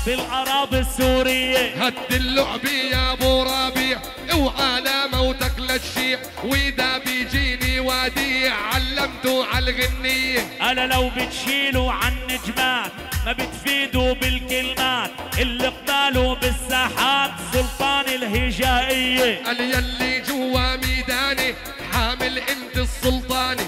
في الأراضي السورية. هد اللعب يا ابو ربيع وعلى موتك للشيع، واذا بيجيني وديع علمته عالغنية. ألا لو بتشيلوا عن نجمات ما بتفيدوا بالكلمات، اللي قبالوا بالساحات سلطان الهجائية. قال يلي جوا ميداني حامل انت السلطاني،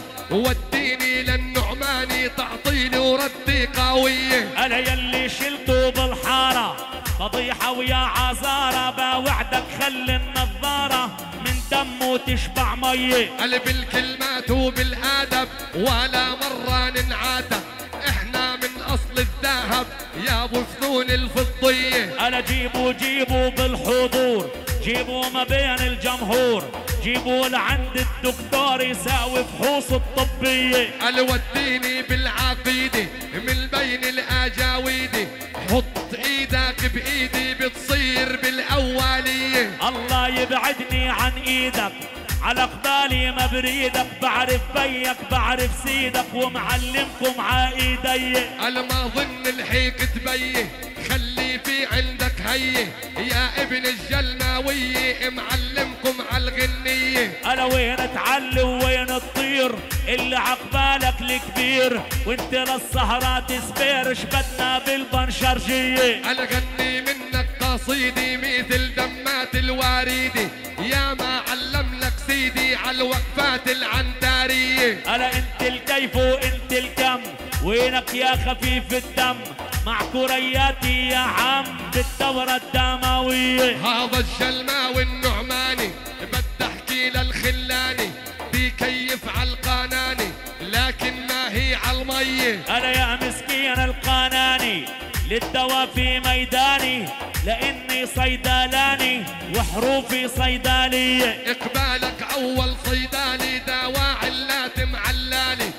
وديني للنعماني تعطيني وردي قوية. ألا يلي شلتوا بالحارة فضيحة ويا عزارة، بوعدك خلي النظارة من دمه تشبع مية. قال بالكلمات وبالادب ولا مرة ننعاتب، احنا من اصل الذهب يا ابو فنون الفضية. ألا جيبوا جيبوا بالحضور، جيبوا ما بين الجمهور، جيبوا لعند الدكتور يساوي فحوص الطبية. قال وديني بالعقيدة من بين الاجاويدي، حط ايدك بايدي بتصير بالاولية. الله يبعدني عن ايدك على قبالي ما بريدك، بعرف بيك بعرف سيدك ومعلمكم عايدي. قال ما ظن الحيك تبيه خلي في عندك هيه، يا ابن الجلماوية معلمكم عالغنية. ألا وين تعلي وين تطير اللي عقبالك الكبير، وانت للسهرات سبير شبدنا بالبنشرجية. قال غني منك قصيدي مثل دمات الواريدي، يا ما علم لك سيدي عالوقفات العنتارية. ألا انت الكيف وانت الكم، وينك يا خفيف الدم مع كرياتي يا عم بالدورة الدموية. هذا الجلماوي النعماني بدي احكي للخلاني، بكيف عالقاناني لكن ما هي عالمية. أنا يا مسكين القاناني للدواء في ميداني، لاني صيدلاني وحروفي صيدالية. اقبالك اول صيدالي دواء علات معلاني،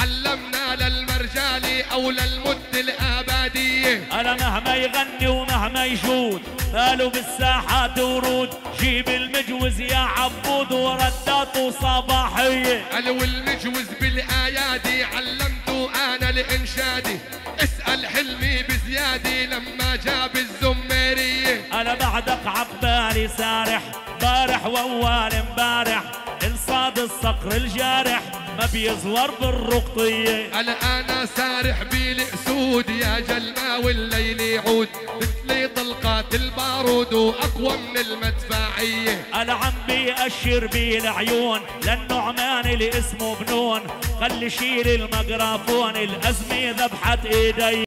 علمنا للمرجالي او للمد الابادية. أنا مهما يغني ومهما يجود قالوا بالساحات ورود، جيب المجوز يا عبود ورداته صباحية. قال والمجوز بالايادي علمته انا الانشادي، اسأل حلمي بزيادي لما جاب الزميرية. أنا بعدك عقبالي سارح بارح واول امبارح، الصاد الصقر الجارح ما بيزور بالرقطية. قال انا سارح بالاسود يا جلماوي الليل يعود، مثلي طلقات البارود واقوى من المدفعية. أنا عم بيأشر بي العيون للنعمان اللي اسمه بنون، خلي شيل الميكروفون الأزمة ذبحت ايدي.